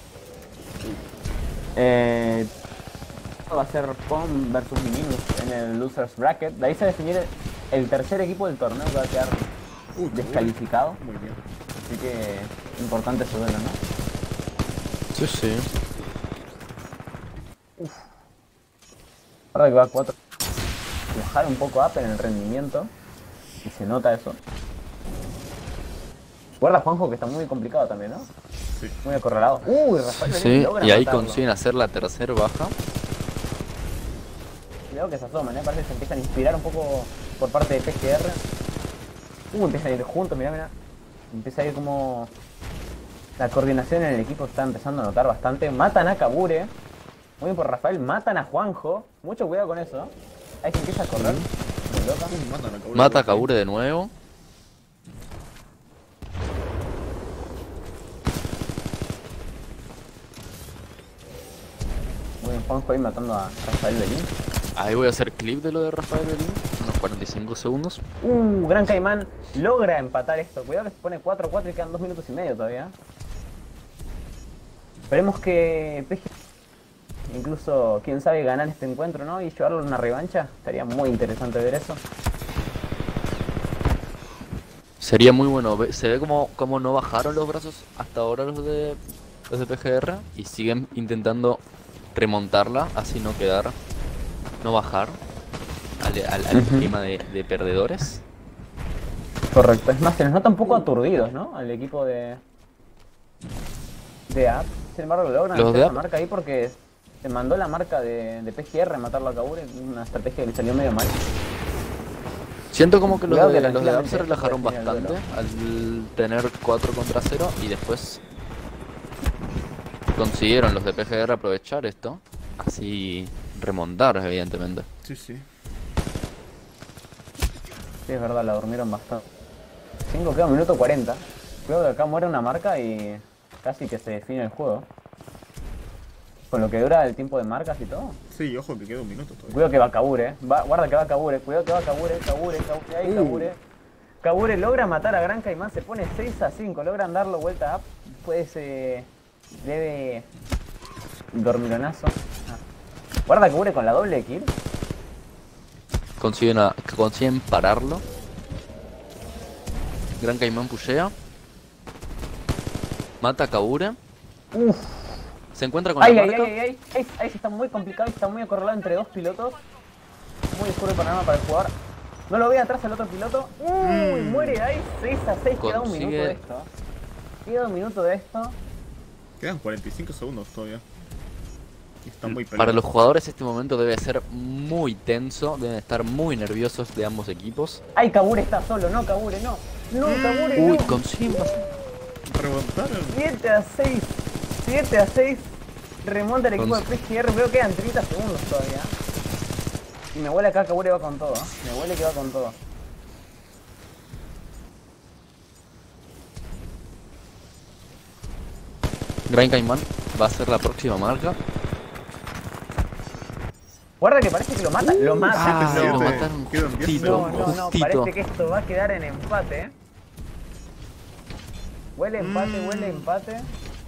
Va a ser POM versus Minimus en el Losers Bracket. De ahí se va a definir el tercer equipo del torneo que va a quedar descalificado. Muy bien. Así que importante su duelo, ¿no? Sí, sí. Ahora que va a 4. Bajar un poco up en el rendimiento. Y se nota eso. Guarda Juanjo que está muy complicado también, ¿no? Sí. Muy acorralado. Rafael Belén Sí, logra y ahí matarlo. consiguen hacer la tercera baja. Cuidado que se asoman, parece que se empiezan a inspirar un poco por parte de PGR. Empiezan a ir juntos, mirá. Empieza a ir como... La coordinación en el equipo está empezando a notar bastante. Matan a Kabure. Muy bien por Rafael. Matan a Juanjo. Mucho cuidado con eso. Ahí se empieza a correr. Como loca. Matan a Kabure. Mata a Kabure de nuevo. Muy bien Juanjo ahí matando a Rafael Belín. Ahí voy a hacer clip de lo de Rafael Belín. Unos 45 segundos. Gran Caimán logra empatar esto. Cuidado que se pone 4-4 y quedan 2 minutos y medio todavía. Esperemos que PG incluso, quién sabe, ganar este encuentro, ¿no? Y llevarlo a una revancha. Estaría muy interesante ver eso. Sería muy bueno. Se ve como no bajaron los brazos hasta ahora los de PGR. Y siguen intentando remontarla. Así no quedar. No bajar al clima de perdedores. Correcto. Es más, se nos nota un poco aturdidos, ¿no? Al equipo de AP. Sin embargo, logran Los hacer de esa AP. marca ahí porque se mandó la marca de PGR a matarlo a Kabure. Una estrategia que le salió medio mal. Siento como que los Cuidado que de AP se tranquilamente relajaron puede ser el bastante al tener 4 contra 0 y después consiguieron los de PGR aprovechar esto, así remontar evidentemente. Sí, sí. Sí, es verdad, la durmieron bastante. 5 queda 1 minuto 40. Creo que acá muere una marca y casi que se define el juego. Con lo que dura el tiempo de marcas y todo. Sí, ojo que queda un minuto todavía. Cuidado que va Kabure, guarda que va Kabure, cuidado que va Kabure, ahí Kabure. Kabure logra matar a Gran Caimán, se pone 6-5, logran darlo vuelta up. Después debe dormilonazo. Guarda Kabure con la doble kill. Consiguen pararlo. Gran Caimán pushea. Mata a Kabure. Se encuentra con la marca. Ahí se está muy complicado y está muy acorralado entre dos pilotos. Muy oscuro el panorama para el jugador. No lo ve atrás el otro piloto. Muere ahí 6-6. Queda un minuto de esto. Queda un minuto de esto. Quedan 45 segundos todavía. Y está muy peleado. Para los jugadores este momento debe ser muy tenso. Deben estar muy nerviosos de ambos equipos. Ay, Kabure está solo. No, Kabure, no. No, Kabure, no. Uy, consiguen pasar. Remontaron. 7-6. 7-6. Remonta el equipo de Cons- PGR. Veo que quedan 30 segundos todavía. Y me huele acá, Kabure va con todo. Me huele que va con todo. Gran Caimán va a ser la próxima marca. Guarda que parece que lo mata. Lo mata. siete, lo siete. mataron Quedan 10 justito, No, justito. parece que esto va a quedar en empate. Huele empate.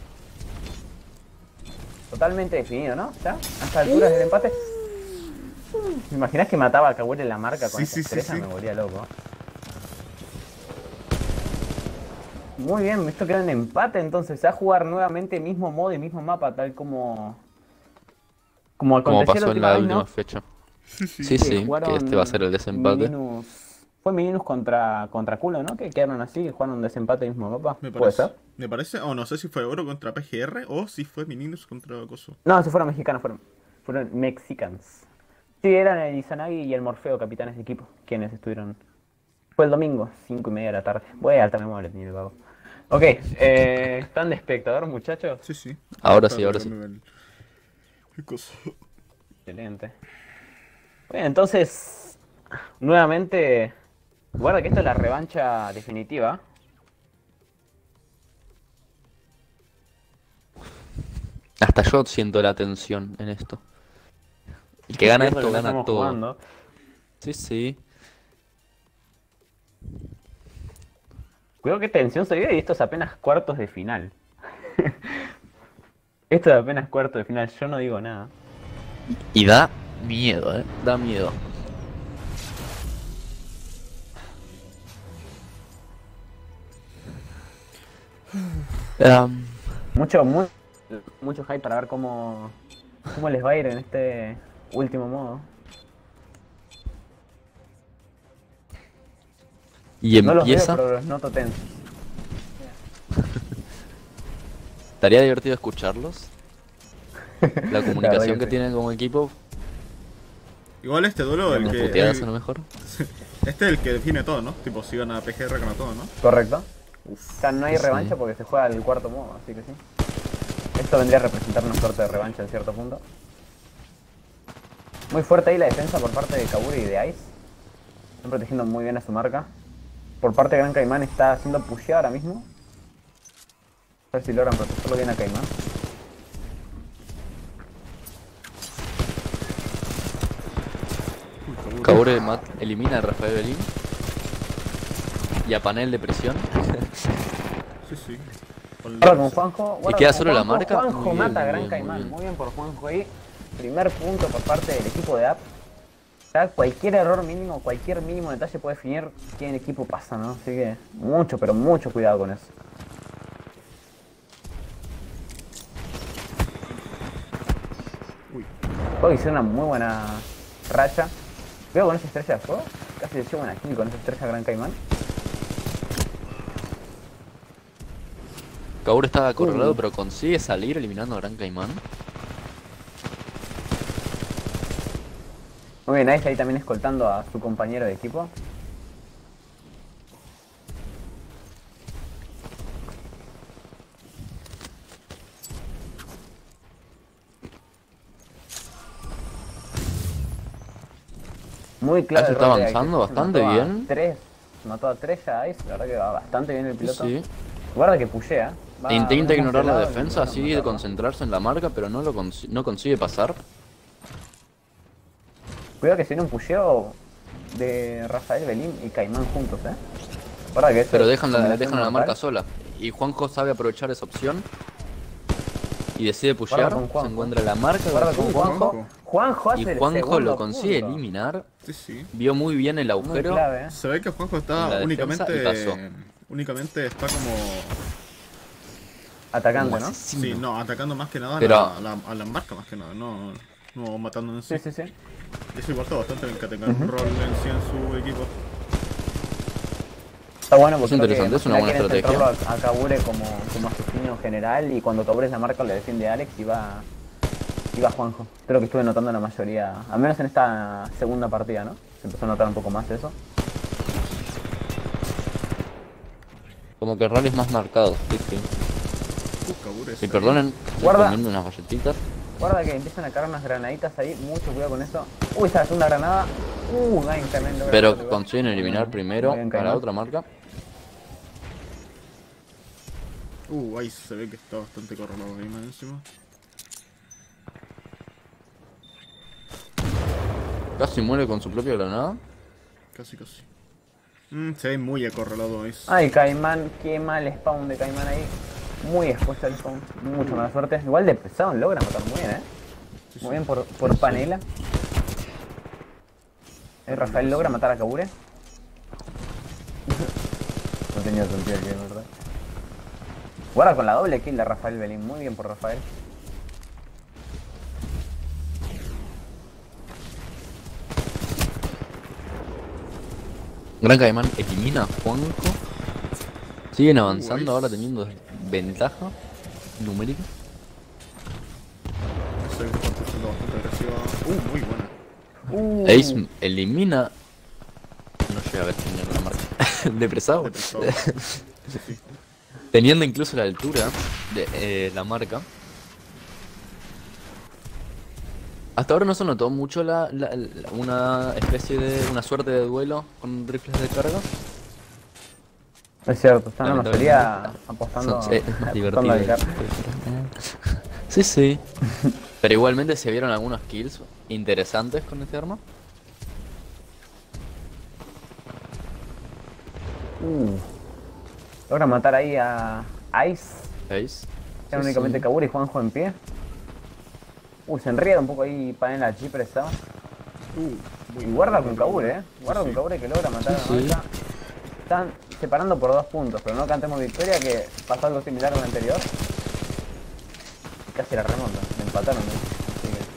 Totalmente definido, ¿no? ¿Ya? A estas alturas del empate. ¿Me imaginas que mataba a Kabure en la marca con Sí, esa sí, sí, estrella? sí. Me volvía loco. Muy bien, esto queda en empate entonces. Se va a jugar nuevamente mismo modo y mismo mapa, tal como Como aconteció pasó en la la vez, última ¿no? fecha. Sí, sí. Sí, sí, que jugaron este va a ser el desempate. Fue Minus contra Culo, ¿no? Que quedaron así, que jugaron un desempate en el mismo mapa. Me ¿Puede parece. ser? Me parece, o no sé si fue Oro contra PGR o si fue Mininos contra Coso. No, si fueron mexicanos, fueron mexicans. Sí, eran el Izanagi y el Morfeo, capitanes de equipo, quienes estuvieron. Fue el domingo, 5:30 de la tarde. Voy a alta memoria, ni el vago. Ok, ¿están de espectador, muchachos? Sí, sí. Ahora sí, ahora sí. El coso. Excelente. Bueno, entonces, nuevamente, guarda que esto es la revancha definitiva. Hasta yo siento la tensión en esto. El que gana Es lo esto que gana estamos todo. jugando. Sí, sí. Cuidado que tensión se vive y esto es apenas cuartos de final. Esto es apenas cuartos de final, yo no digo nada. Y da miedo, da miedo. Am, Mucho hype para ver cómo les va a ir en este último modo. Y No los veo, empieza. pero los noto tensos. Estaría divertido escucharlos. La verdad comunicación que que sí. tienen como equipo. Igual este duelo, el Unas que. puteadas a lo mejor. Este es el que define todo, ¿no? Tipo, si gana PGR gana todo, ¿no? Correcto. Uf. O sea, no hay Sí. revancha porque se juega el cuarto modo, así que sí. Esto vendría a representar una suerte de revancha en cierto punto. Muy fuerte ahí la defensa por parte de Kaburi y de Ice. Están protegiendo muy bien a su marca. Por parte de Gran Caimán está haciendo pusheado ahora mismo. A ver si logran protegerlo bien a Caimán. Kabure elimina a Rafael Belín. Y a Panel de presión. Sí, sí. Guarda con Juanjo. Guarda queda con solo la Juanjo. marca. Juanjo Muy bien, mata a muy Gran bien, muy Caimán. bien. Muy bien por Juanjo ahí. Primer punto por parte del equipo de App. Ya cualquier error mínimo, cualquier mínimo detalle puede definir quién equipo pasa, ¿no? Así que mucho, pero mucho cuidado con eso. Uy. Puedo hice una muy buena racha. Veo con esa estrella de fuego. Casi le llevo una kill con esa estrella Gran Caimán. Kabure estaba acorralado, pero consigue salir eliminando a Gran Caimán. Muy bien, Ice ahí también escoltando a su compañero de equipo. Muy claro. Ice el está rol de Ice. avanzando Se bastante mató a bien. Mató a 3 ya Ice. La verdad que va bastante bien el Sí, piloto. sí. Guarda que pushea. Va Intenta muy ignorar la congelado y defensa, logra así de matarlo. concentrarse en la marca, pero no no consigue pasar. Cuidado que si viene un pusheo de Rafael Belín y Caimán juntos, Guarda que eso Pero es dejan combinación la marca mortal. sola. Y Juanjo sabe aprovechar esa opción. Y decide Guarda pushear. con Juanjo. Se encuentra la marca. Guarda con Juanjo. Juanjo. Juanjo hace Y el Juanjo segundo lo consigue punto. eliminar. Sí, sí. Vio muy bien el Muy agujero. clave, Se ve que Juanjo En está la defensa y pasó. únicamente está como. Atacante, Como ¿no? asesino. Sí, no, atacando más que nada Pero- a la marca más que nada, no matando en sí. Sí, sí, sí. Y eso importa bastante en que tengan un rol en sí en su equipo. Está bueno porque Es creo que interesante, es una más que buena nada quieren estrategia. centrarlo a Kabure como asesino general y cuando Kabure es la marca le defiende a Alex y va Juanjo. Creo que estuve notando la mayoría, al menos en esta segunda partida, ¿no? Se empezó a notar un poco más eso. Como que roles más marcados. Sí, sí. Kabure Y perdonen, estoy Guarda. comiendo unas galletitas. Guarda que empiezan a caer unas granaditas ahí, mucho cuidado con eso. Uy, está la segunda granada. Gain también logra Pero matarlo. consiguen eliminar primero Muy bien, a la Caimán. otra marca. Ahí se ve que está bastante correlado ahí más encima. Casi muere con su propia granada. Casi, casi. Se ve muy acorralado ahí. Ay, Caimán, qué mal spawn de Caimán ahí. Muy expuesto al spawn, mucha mala suerte. Igual de pesado logra matar muy bien, Sí, Muy sí. bien por Panela. Rafael logra matar a Kabure. No tenía sentido aquí, ¿verdad? Guarda con la doble kill de Rafael Belín. Muy bien por Rafael. Gran Caimán elimina a Juanjo. Siguen avanzando Uy. ahora teniendo ventaja numérica. Se ve que está siendo bastante agresiva. Muy buena. Ace elimina. No llega a ver quién era la marca. Depresado. Depresado. Sí. Teniendo incluso la altura de la marca. Hasta ahora no se notó mucho una especie de. Una suerte de duelo con rifles de carga. Es cierto, están la mayoría Lamentablemente. apostando, Es más apostando divertido. al carro. Sí, sí. Pero igualmente se vieron algunos kills interesantes con este arma. Logra matar ahí a Ice. ¿Veis? Quedan únicamente Kabure y Juanjo en pie. Se enreda un poco ahí Panela allí prestado. Y guarda con Kabure, Guarda con Kabure que logra matar a Sí, la sí. marca. Están separando por 2 puntos, pero no cantemos victoria que pasó algo similar al anterior. Y casi la remonta, me empataron. Así que...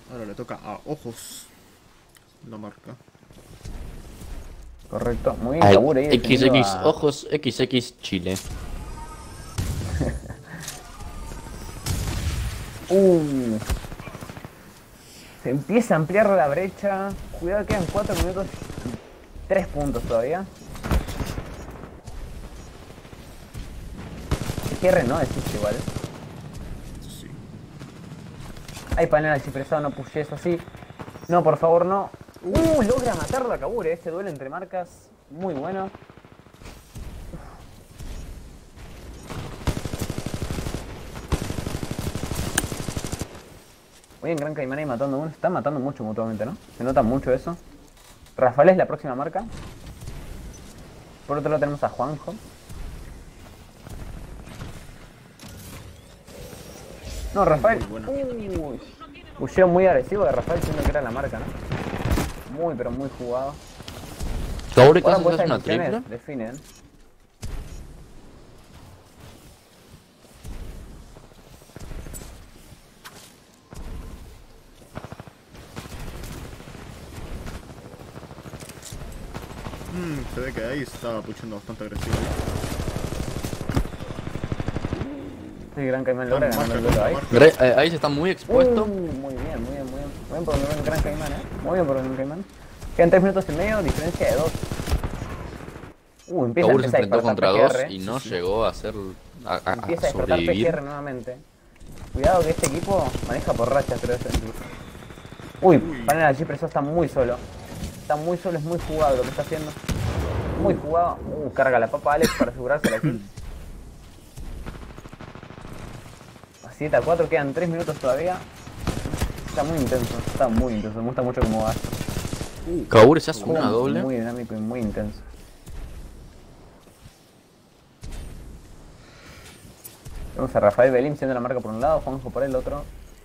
Ahora le toca a Ojos. La marca. Correcto. Muy bien, Ay, Kabur ahí defendiendo XX, a- ojos, XX Chile. Se empieza a ampliar la brecha. Cuidado, quedan 4 minutos y 3 puntos todavía. Cierre no existe igual. Sí. Hay panel descifrado, no pushes así. No, por favor, no. Logra matarlo a Kabur, ese duelo entre marcas. Muy bueno. Muy bien, Gran Caimán ahí matando uno. Están matando mucho mutuamente, ¿no? Se nota mucho eso. Rafael es la próxima marca. Por otro lado tenemos a Juanjo. No, Rafael. Muy buena. Uy. Pusheo muy agresivo de Rafael, siendo que era la marca, ¿no? Muy, pero muy jugado. Kabur Ahora casi pues hace estas una misiones triple. definen. Se ve que ahí está puchando bastante agresivo. Sí, Gran Caimán logra Marca, ganar el duelo ahí. marca. Ahí se está muy expuesto. Muy bien, muy bien, muy bien. Muy bien por el Gran Caimán, Muy bien por el Gran Caimán. Quedan 3 minutos y medio, diferencia de 2. Empieza Kabur se a enfrentó contra dos PGR. y no llegó a hacer a Empieza a despertar sobrevivir. PGR nuevamente. Cuidado que este equipo maneja por rachas, creo que panel allí, pero eso está muy solo. Está muy solo, es muy jugado lo que está haciendo. Muy jugado. Carga la papa Alex para asegurarse la kill. A 7-4, quedan 3 minutos todavía. Está muy intenso, me gusta mucho cómo va. Kabur se hace una doble. Muy dinámico y muy intenso. Vemos a Rafael Belín siendo la marca por un lado, Juanjo por el otro.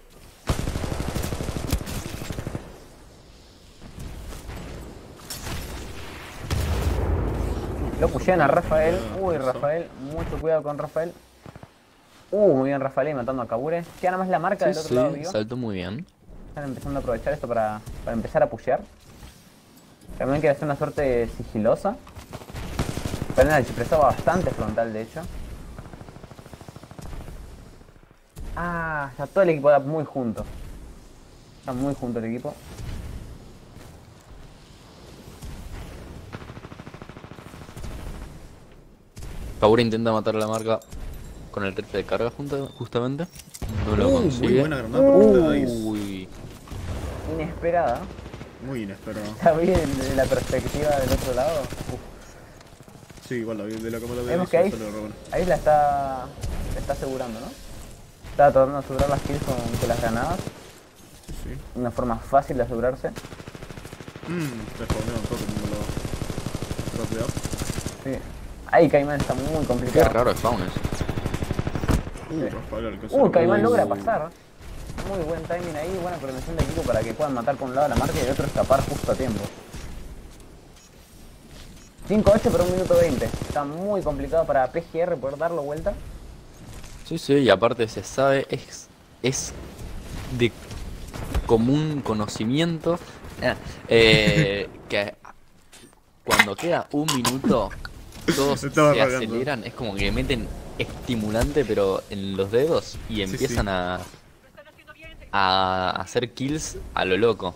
Lo pusieron a Rafael. Rafael, mucho cuidado con Rafael. Muy bien Rafael ahí matando a Kabure. Queda nada más la marca del otro lado, Sí, vivo. saltó muy bien. Están empezando a aprovechar esto para empezar a pushear. También quiere hacer una suerte sigilosa. Pero el Chipresa va bastante frontal, de hecho. Está todo el equipo muy junto. Está muy junto el equipo. Kabur intenta matar a la marca con el rifle de carga justamente. No lo Muy consigue. buena granada por parte de Dice. Uy. Inesperada. Muy inesperado. Está bien de la perspectiva del otro lado. Sí, igual la vi de la cámara de Vemos Dice que salió re bueno. ahí la está asegurando, ¿no? Está tratando de asegurar las kills con las granadas. Sí. Una forma fácil de asegurarse. Se spawnearon todos como lo drop de up. Sí. Ahí Caimán está muy Qué complicado. raro spawn es. Rafael alcanzó. Caimán logra pasar. Muy buen timing ahí, buena coordinación de equipo para que puedan matar por un lado a la marca y de otro escapar justo a tiempo. 5-8 por 1 minuto 20. Está muy complicado para PGR poder darlo vuelta. Sí, sí, y aparte se sabe, es de común conocimiento que cuando queda 1 minuto todos se Estaba rogando. aceleran, es como que meten estimulante pero en los dedos y empiezan a hacer kills a lo loco.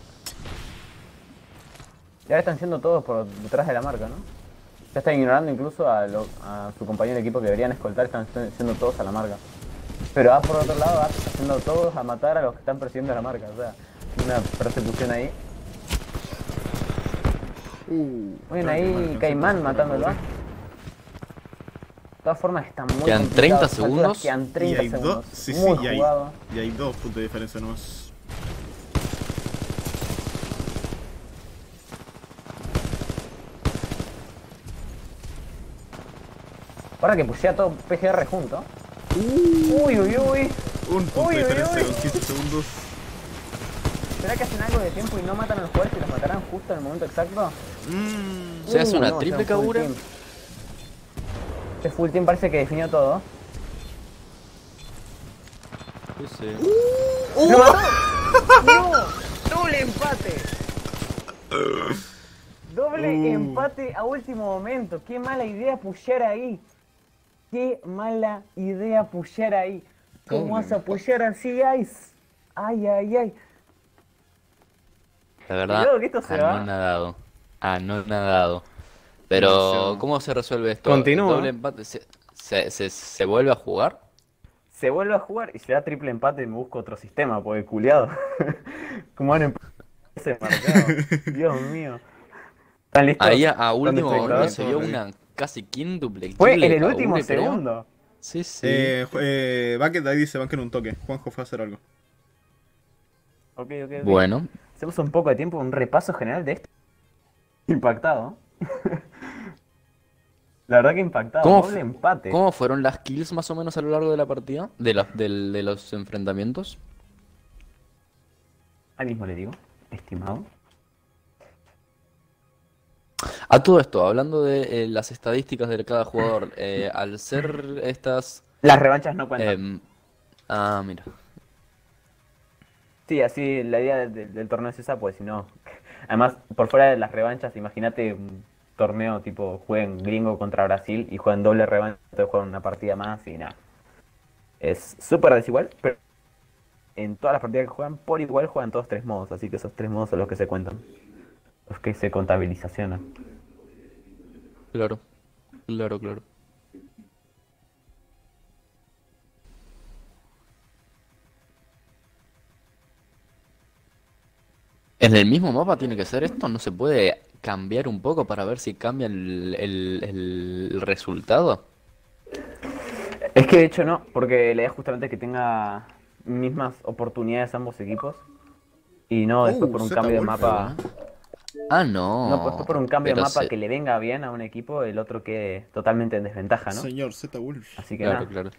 Ya están siendo todos por detrás de la marca, ¿no? Ya están ignorando incluso a su compañero de equipo que deberían escoltar, están siendo todos a la marca. Pero por otro lado, haciendo todos a matar a los que están persiguiendo a la marca, o sea, una persecución ahí. Muy bien ahí Caimán matándolo. De todas formas está muy Quedan complicado, 30 estas alturas segundos. Quedan Y 30 hay segundos. dos. Sí, muy sí, jugado. y hay 2 puntos de diferencia nomás. Ahora que pushea todo PGR junto. Uy. Un punto Uy, de uy, diferencia uy. con 15 segundos. ¿Será que hacen algo de tiempo y no matan a los jugadores y los matarán justo en el momento exacto? Se hace una No, triple ese full Kabura. team. Ese full team parece que definió todo. Sí, sí. ¡Lo mató! ¡No! Doble empate a último momento. Qué mala idea pushear ahí. Qué mala idea pushear ahí. ¿Cómo Doble vas a pushear así, Ice? Ay, ay, ay. La verdad, Cuidado que esto se va. anonadado. Anonadado. Pero, Demasiado. ¿cómo se resuelve esto? Continúa. Doble empate. ¿Se vuelve a jugar? Se vuelve a jugar y si da triple empate me busco otro sistema, porque culiado. ¿Cómo van a ese marcado? Dios mío. ¿Están listos? Ahí a ¿Están último momento espectadores? se vio una casi quíntuple Fue kill en de el último Kaure, creo. segundo. Sí, sí. Bucket ahí dice banquen un toque. Juanjo fue a hacer algo. Ok, ok, ok. Bueno, Hacemos un poco de tiempo, un repaso general de esto. Impactado. La verdad que impactado. ¿Cómo Doble fu- empate. ¿cómo fueron las kills más o menos a lo largo de la partida? De los enfrentamientos. Ahí mismo le digo, estimado. A todo esto, hablando de las estadísticas de cada jugador, al ser estas... Las revanchas no cuentan. Mira. Sí, así la idea del torneo es esa, pues si no. Además, por fuera de las revanchas, imagínate un torneo tipo jueguen gringo contra Brasil y juegan doble revancha, entonces juegan una partida más y nada. Es súper desigual, pero en todas las partidas que juegan, por igual juegan todos tres modos, así que esos tres modos son los que se cuentan. Los que se contabilizacionan. Claro, claro, claro. ¿En el mismo mapa tiene que ser esto? ¿No se puede cambiar un poco para ver si cambia el resultado? Es que de hecho no, porque la idea es justamente que tenga mismas oportunidades ambos equipos. Y no después por un Z cambio de Wolf, mapa. Ah, no. No, después por un cambio de Pero mapa se- que le venga bien a un equipo, el otro quede totalmente en desventaja, ¿no? Señor Z Wolf. Así que Claro, nada. claro.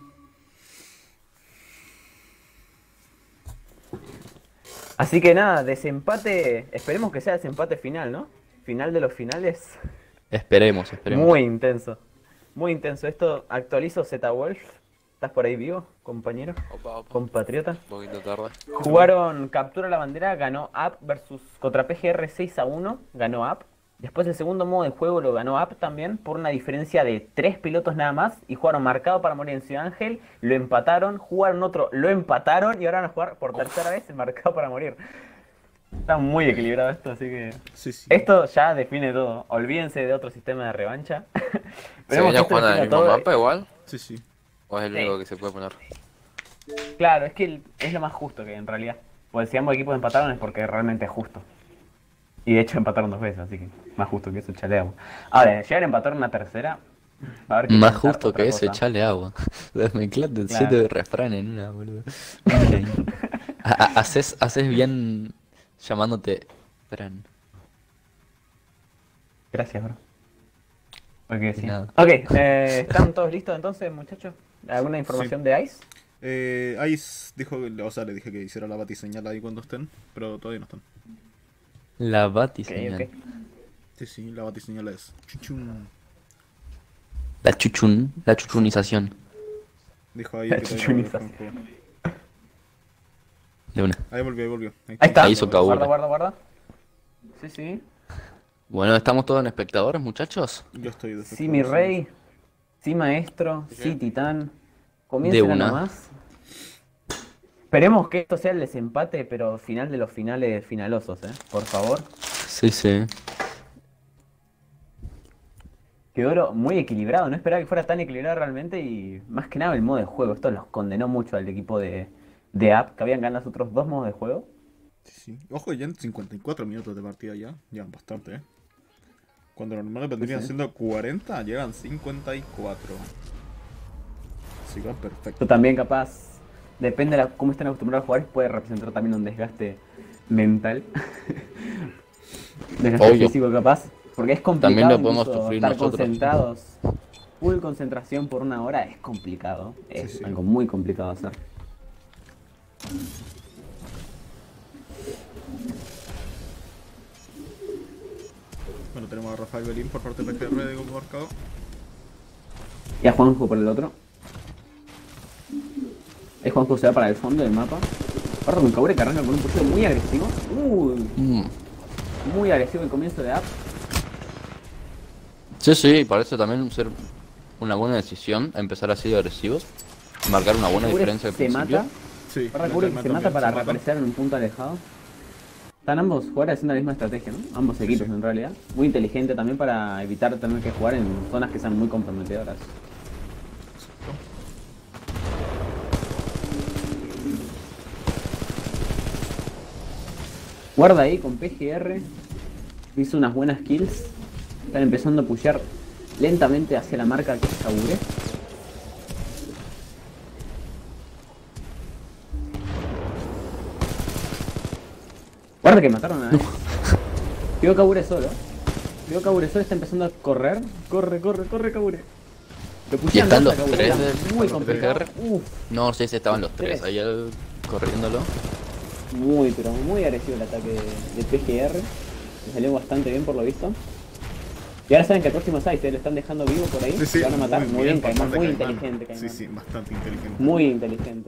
Así que nada, desempate. Esperemos que sea desempate final, ¿no? Final de los finales. Esperemos, esperemos. Muy intenso. Muy intenso. Esto actualizo Z Wolf. ¿Estás por ahí vivo, compañero? Opa, opa, Compatriota. un poquito tarde. Jugaron Captura la Bandera, ganó App versus contra PGR 6-1, ganó App. Después el segundo modo de juego lo ganó App también por una diferencia de 3 pilotos nada más. Y jugaron Marcado para Morir en Ciudad Ángel, lo empataron, jugaron otro, lo empataron y ahora van a jugar por tercera vez el Marcado para Morir. Está muy equilibrado esto, así que... Sí, sí. Esto ya define todo. Olvídense de otro sistema de revancha. ¿Se Esperemos viene que esto jugando en el defina mismo todo. mapa igual? Sí, sí. ¿O es el Sí. único que se puede poner? Claro, es que es lo más justo que en realidad. Pues si ambos equipos empataron es porque realmente es justo. Y de hecho empataron 2 veces, así que más justo que eso, chaleamos. Ahora, llegar a empatar una tercera. Va a haber que Más pensar justo otra que eso, cosa. echarle agua. Mezclate Claro. 7 refranes en una, boludo. Haces bien llamándote Fran. Gracias, bro. Porque sí. Nada. Ok, ¿están todos listos entonces, muchachos? ¿Alguna información de ICE? Ice dijo, o sea, le dije que hiciera la batiseñal ahí cuando estén, pero todavía no están. La Ok, batiseñal. ok. Sí, sí, la batiseñal es. Chuchun. La chuchunización. Dijo ahí La que todavía no chuchunización. volvió Juanjo. De una. Ahí volvió, ahí volvió. Ahí está. Ahí hizo Kaure. Guarda, guarda, guarda. Sí, sí. Bueno, ¿estamos todos en espectadores, muchachos? Yo estoy de Sí, mi rey. Sí, maestro. Sí, titán. De Comiencen una. nomás. Esperemos que esto sea el desempate, pero final de los finales finalosos, por favor. Sí, sí. Quedó muy equilibrado, no esperaba que fuera tan equilibrado realmente y más que nada el modo de juego. Esto los condenó mucho al equipo de App, que habían ganado los otros 2 modos de juego. Sí, sí. Ojo, ya en 54 minutos de partida ya. Llevan bastante, Cuando normalmente vendrían Sí. siendo 40, llegan 54. Así que va perfecto. Esto también capaz, depende de cómo estén acostumbrados a jugar, puede representar también un desgaste mental. Desgaste Obvio. físico capaz. Porque es complicado También lo podemos incluso sufrir estar nosotros. concentrados. Full concentración por una hora es complicado. Es Sí, sí. algo muy complicado de hacer. Bueno, tenemos a Rafael Belín por parte de PGR como marcado. Y a Juanjo por el otro. Es Juanjo se va para el fondo del mapa. Ahora con Kaure que arranca con un pusheo muy agresivo. Uy. muy agresivo el comienzo de App. Sí, sí, parece también ser una buena decisión empezar así de agresivos. Marcar una buena Kagure diferencia al se principio. mata. Sí, Guarda Kagure que se mata para reaparecer en un punto alejado. Están ambos jugadores haciendo la misma estrategia, ¿no? Ambos equipos sí. en realidad. Muy inteligente también para evitar tener que jugar en zonas que sean muy comprometedoras. Guarda ahí con PGR. Hizo unas buenas kills. Están empezando a pushear lentamente hacia la marca que es Kagure. Guarda que mataron a él. Quedó Kagure solo. Quedó Kagure solo, está empezando a correr. Corre, corre, corre Kagure. Lo Y pushean están dos los a Kagure, tres está del muy complicado. PGR. Uf, No sé si estaban los tres ahí corriéndolo. muy, pero muy agresivo el ataque de PGR. Le salió bastante bien por lo visto. Y ahora saben que el próximo site lo están dejando vivo por ahí. Sí, sí, Lo van a matar. Muy bien, Caimán. bastante Muy Caimán. inteligente, Caimán. Sí, sí, bastante inteligente. Muy inteligente.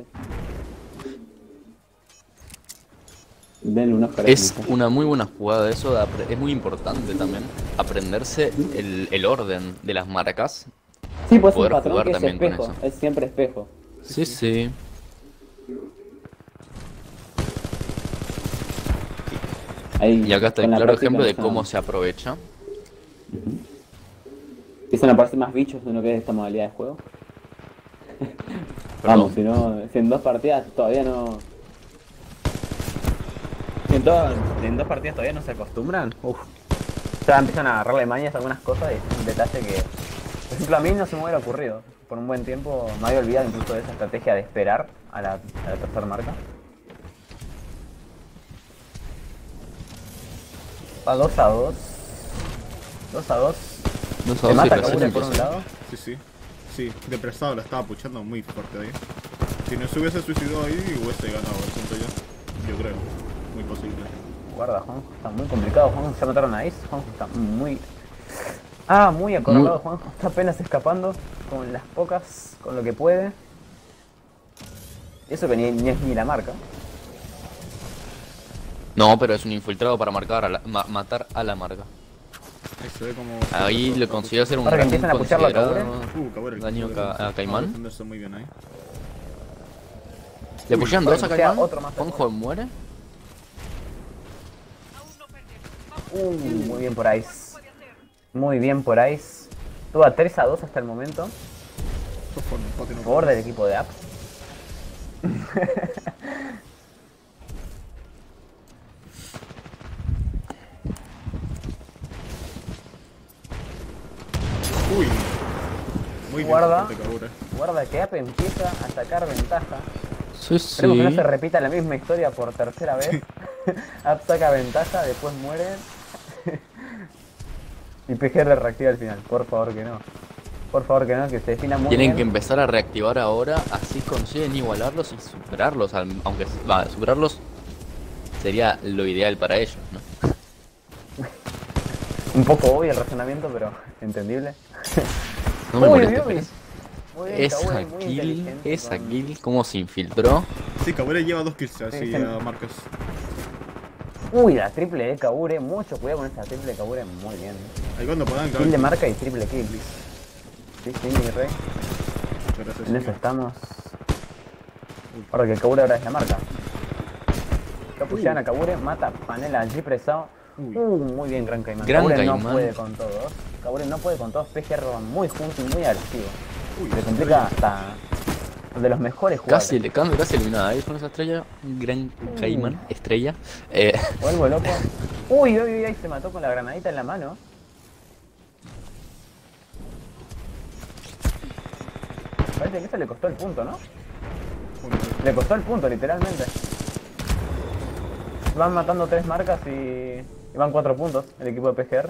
Denle un Oscar a Es ese muchacho. una muy buena jugada eso, es muy importante también aprenderse el orden de las marcas. Sí, pues es un poder patrón jugar que es también con espejo. eso. Es siempre espejo. Sí, sí. Ahí, Y acá está el con la claro práctica ejemplo de empiezan a- cómo se aprovecha. Empiezan a aparecer más bichos de lo que es esta modalidad de juego. Vamos, si no, si en dos partidas todavía no. Si en dos partidas todavía no se acostumbran, uff. Ya empiezan a agarrarle mañas a algunas cosas y es un detalle que, por ejemplo, a mí no se me hubiera ocurrido. Por un buen tiempo me había olvidado incluso de esa estrategia de esperar a la tercera marca. Va 2 a 2. 2 a 2. No Se sabes si mata recién Kagure por un empieza. lado. Sí, sí. Sí, depresado la estaba puchando muy fuerte ahí. Si no se hubiese suicidado ahí, hubiese ganado el punto ya. Yo creo. Muy posible. Guarda, Juanjo, está muy complicado. Juanjo, ya mataron a Ice. Juanjo está muy... Ah, muy acorralado. Juanjo está apenas escapando con las pocas, con lo que puede. Y eso que ni es ni la marca. No, pero es un infiltrado para marcar matar a la marca. Ahí se ve como... Ahí le consiguió hacer un Ahora que gran empiezan a pucharlo a considerado Kagure, daño a a Caimán. defenderse muy bien ahí. Le pusieron dos a o sea, Caimán. otro más. Juanjo muere. Aún no perdemos. Muy bien por Ice. Muy bien por Ice. Tuvo a 3 a 2 hasta el momento. Por favor, empate no A favor del equipo de App. Uy. Muy bien, Guarda. por parte de Kagure. Guarda que App empieza a sacar ventaja. Sí, Esperemos que no sí. se repita la misma historia por tercera vez. App saca ventaja, después muere. Y PGR reactiva al final. Por favor que no. Por favor que no, que se defina muy Tienen bien. que empezar a reactivar ahora, así consiguen igualarlos y superarlos, aunque superarlos sería lo ideal para ellos, ¿no? Un poco obvio el razonamiento, pero entendible. No me Uy, molestes, uy, uy. Pérez. Muy bien, Esa Kagure, muy kill, inteligente esa con- kill, cómo se infiltró. Sí, Kagure lleva 2 kills así Sí, sí. a marcas. Uy, la triple de Kagure, mucho cuidado con esa triple de Kagure, muy bien. Ahí cuando puedan, Kill de marca y triple kill. Sí, sí, mi rey. Muchas gracias. En eso estamos. Ahora que el Kagure ahora es la marca. Capullan a Kagure, mata panela allí presado. Uy. Muy bien, Gran Caimán. Gran Kagure no Caimán. puede con todos. Kagure no puede con todos. PGR va muy junto y muy agresivo. Uy, Le complica hasta de los mejores jugadores. Casi eliminada ahí con esa estrella. Gran Caimán, estrella. Vuelvo loco. Uy, uy, uy, ahí se mató con la granadita en la mano. Parece que eso le costó el punto, ¿no? Bueno, Le costó el punto, literalmente. Van matando 3 marcas y van 4 puntos el equipo de PGR.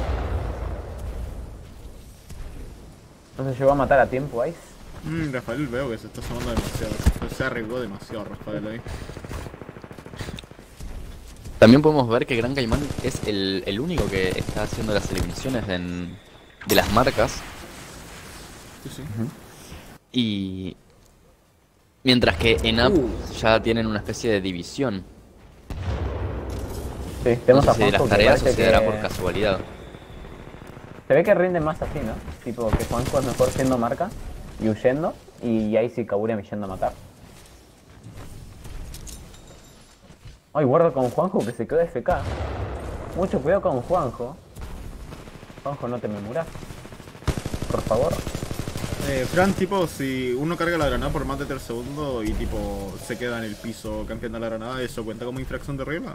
No se llegó a matar a tiempo, Ice. Rafael veo que se está sumando demasiado. Se arriesgó demasiado Rafael ahí. También podemos ver que Gran Caimán es el único que está haciendo las eliminaciones de las marcas. Sí, sí. Y mientras que en App ya tienen una especie de división. Sí, No tenemos sé a si de Juanjo las que tareas o parece se dará que... por casualidad. Se ve que rinde más así, ¿no? Tipo que Juanjo es mejor siendo marca y huyendo, y ahí sí Kaguya me yendo a matar. Ay, guarda con Juanjo que se quedó FK. Mucho cuidado con Juanjo. Juanjo, no te me muras. Por favor. Fran, tipo, si uno carga la granada por más de 3 segundos y tipo se queda en el piso campeando la granada, ¿eso cuenta como infracción de regla?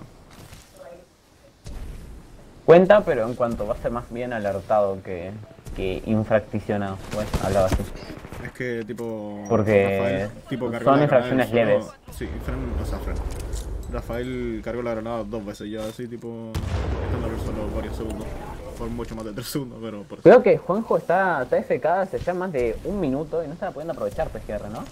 Cuenta, pero en cuanto va a ser más bien alertado que infraccionado. Pues, hablaba así. Es que tipo Porque Rafael tipo cargó son la granada en el infracciones suelo. leves. Sí, Fran, o sea, Fran. Rafael cargó la granada 2 veces ya, así tipo estando en el suelo varios segundos. Por mucho más de 3 segundos, pero por eso. Creo que Juanjo está FK hace ya más de un minuto y no está pudiendo aprovechar PGR, ¿no?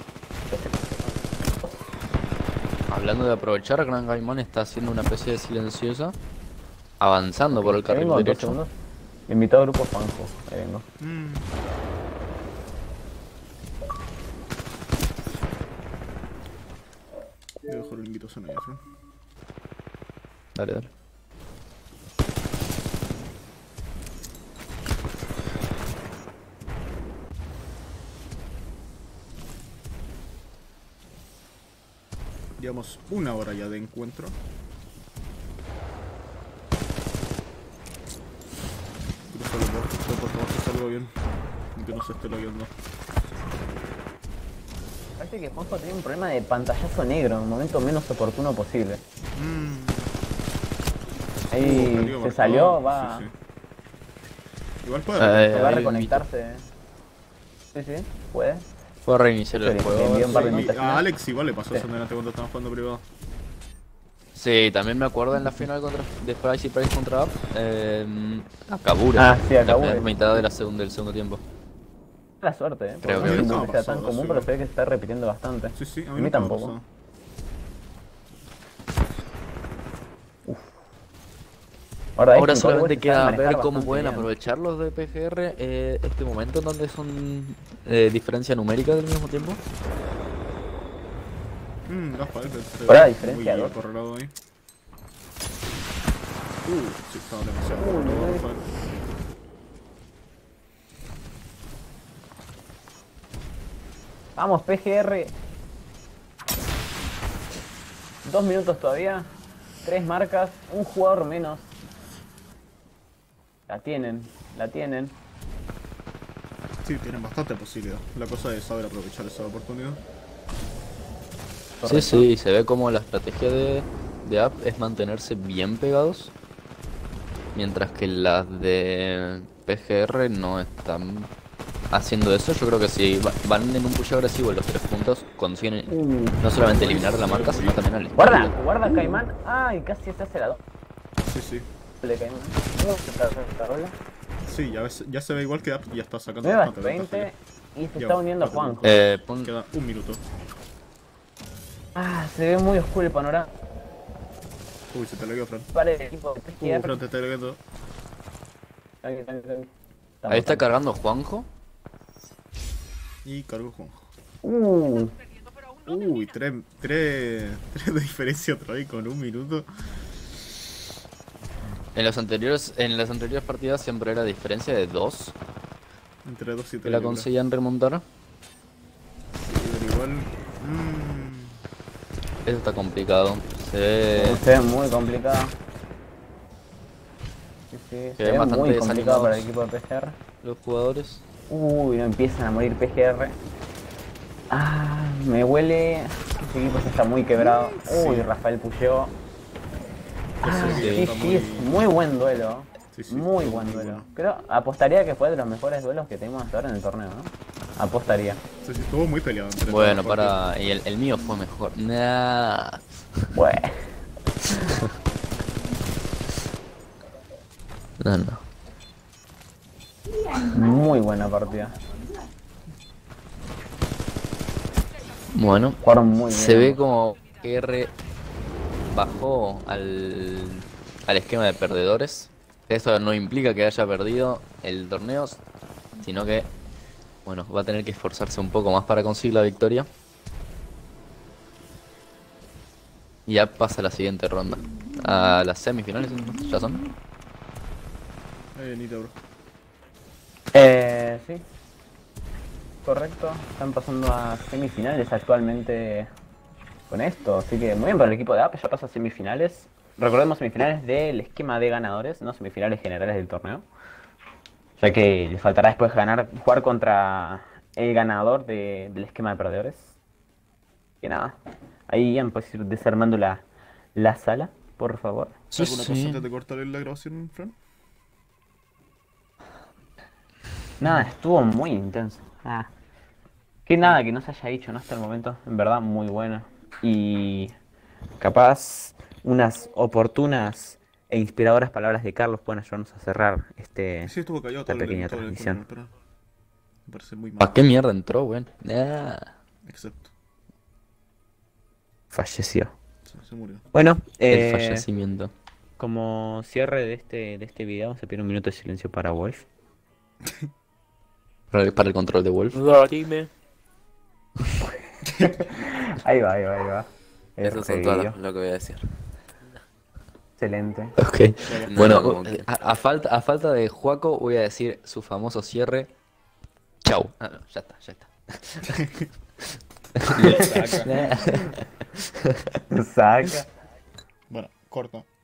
Hablando de aprovechar, Gran Gaimon está haciendo una especie de silenciosa, avanzando por el Ahí carril vengo en 2 derecho. segundos. Invitado al grupo Juanjo. Ahí vengo. Yo dejo la invitación ahí, Fran. Dale, dale. Llevamos 1 hora ya de encuentro. Cruzo los dos, por favor que salga bien. Y que no se esté lagueando. Parece que Juanjo tiene un problema de pantallazo negro en el momento menos oportuno posible. Ahí Perdió se marcador. salió, va, Sí, sí. Igual puede. se va a ahí reconectarse. Sí, sí, puede. Fue a reiniciar Eso el le juego. envió un par de Sí, invitaciones. a Alex igual le pasó Sí. eso en delante cuando estaban jugando privado. Sí, también me acuerdo en la final de Price y Price contra Up. A Kabura. Ah, sí, a La Kabura. primera mitad de del segundo tiempo. La suerte, ¿eh? Creo Porque que no no sé si sea pasó, tan común, sí. pero se ve que se está repitiendo bastante. Sí, sí, a A mí, mí nunca me tampoco. pasó. Ahora Ahora Ice King solamente Cowboys se queda sabe ver manejar cómo bastante pueden bien. aprovechar los de PGR este momento en donde son diferencia numérica del mismo tiempo. Rafael, que se Ahora, ve diferencia muy dos. acorralado ahí. Sí, estaba demasiado acorralado, Rafael. Vamos, PGR. 2 minutos todavía. 3 marcas. Un jugador menos. La tienen, la tienen. Sí, tienen bastante posibilidad. La cosa es saber aprovechar esa oportunidad. Sí, sí, se ve como la estrategia de App es mantenerse bien pegados, mientras que las de PGR no están haciendo eso. Yo creo que si van en un push agresivo en los 3 puntos, consiguen no solamente eliminar la marca, sino también al Guarda, guarda Caimán. Ay, casi se hace la Sí, sí. doble Caimán. No, se está rola. Sí, ya se ve igual que App ya está sacando Nuevas bastante ventaja 20 ya. y se Ya, está uniendo a cuatro Juanjo. Queda 1 minuto. Se ve muy oscuro el panorama Uy, se te lagueó, Fran. para el equipo de PGR. Fran, te está lagueando. Ahí está cargando Juanjo. Y cargo Juanjo. perdiendo, pero aún no Uy, 3 de diferencia otra vez con 1 minuto. En las anteriores partidas siempre era diferencia de 2 Entre 2 y 3. que la conseguían remontar. Pero igual. Eso está complicado. Se Se ve muy complicado. Sí, sí, se ven ve bastante muy complicado para el desanimados. equipo de PGR. los jugadores. Uy, no empiezan a morir PGR. Me huele. Este equipo ya está muy quebrado. Uy, Rafael pushó. Sí, Sí, está sí, es muy buen duelo. Sí, sí, Muy está buen muy duelo. bueno. Creo, apostaría que fue de los mejores duelos que tenemos hasta ahora en el torneo, ¿no? Apostaría. Sí, sí, estuvo muy peleado entre Bueno, todas las y el mío fue mejor. Nah. Bueno. No. Muy buena partida. Bueno, Jugaron muy bien. se ve como R bajó al esquema de perdedores. Eso no implica que haya perdido el torneo, sino que, bueno, va a tener que esforzarse un poco más para conseguir la victoria. Y ya pasa a la siguiente ronda. a las semifinales, ¿no? ¿Ya son? Nita, bro. Sí, correcto. Están pasando a semifinales actualmente con esto. Así que muy bien para el equipo de AP, ya pasa a semifinales. Recordemos semifinales del esquema de ganadores, no semifinales generales del torneo. Ya que les faltará después jugar contra el ganador del esquema de perdedores. Que nada, ahí Ian, puedes ir desarmando la sala, por favor. Sí, ¿Alguna cosa sí. antes de cortar la grabación, Fran? Nada, estuvo muy intenso. Que nada que no se haya dicho, ¿no? Hasta el momento, en verdad, muy bueno. Y capaz unas oportunas e inspiradoras palabras de Carlos pueden ayudarnos a cerrar Sí, estuvo callado esta pequeña todo el transmisión. pero me parece muy mal. ¿Para qué mierda entró, weón? Ah, Excepto. Falleció. Se murió. Bueno, el fallecimiento. como cierre de este video, se pide un minuto de silencio para Wolf. Para el control de Wolf. Dime. Ahí va, ahí va, ahí va. Eso es todo lo que voy a decir. Excelente. Ok. No, Bueno, como que- a falta de Juaco, voy a decir su famoso cierre. Chau. Ah, no, ya está, ya está. Saca. Bueno, corta.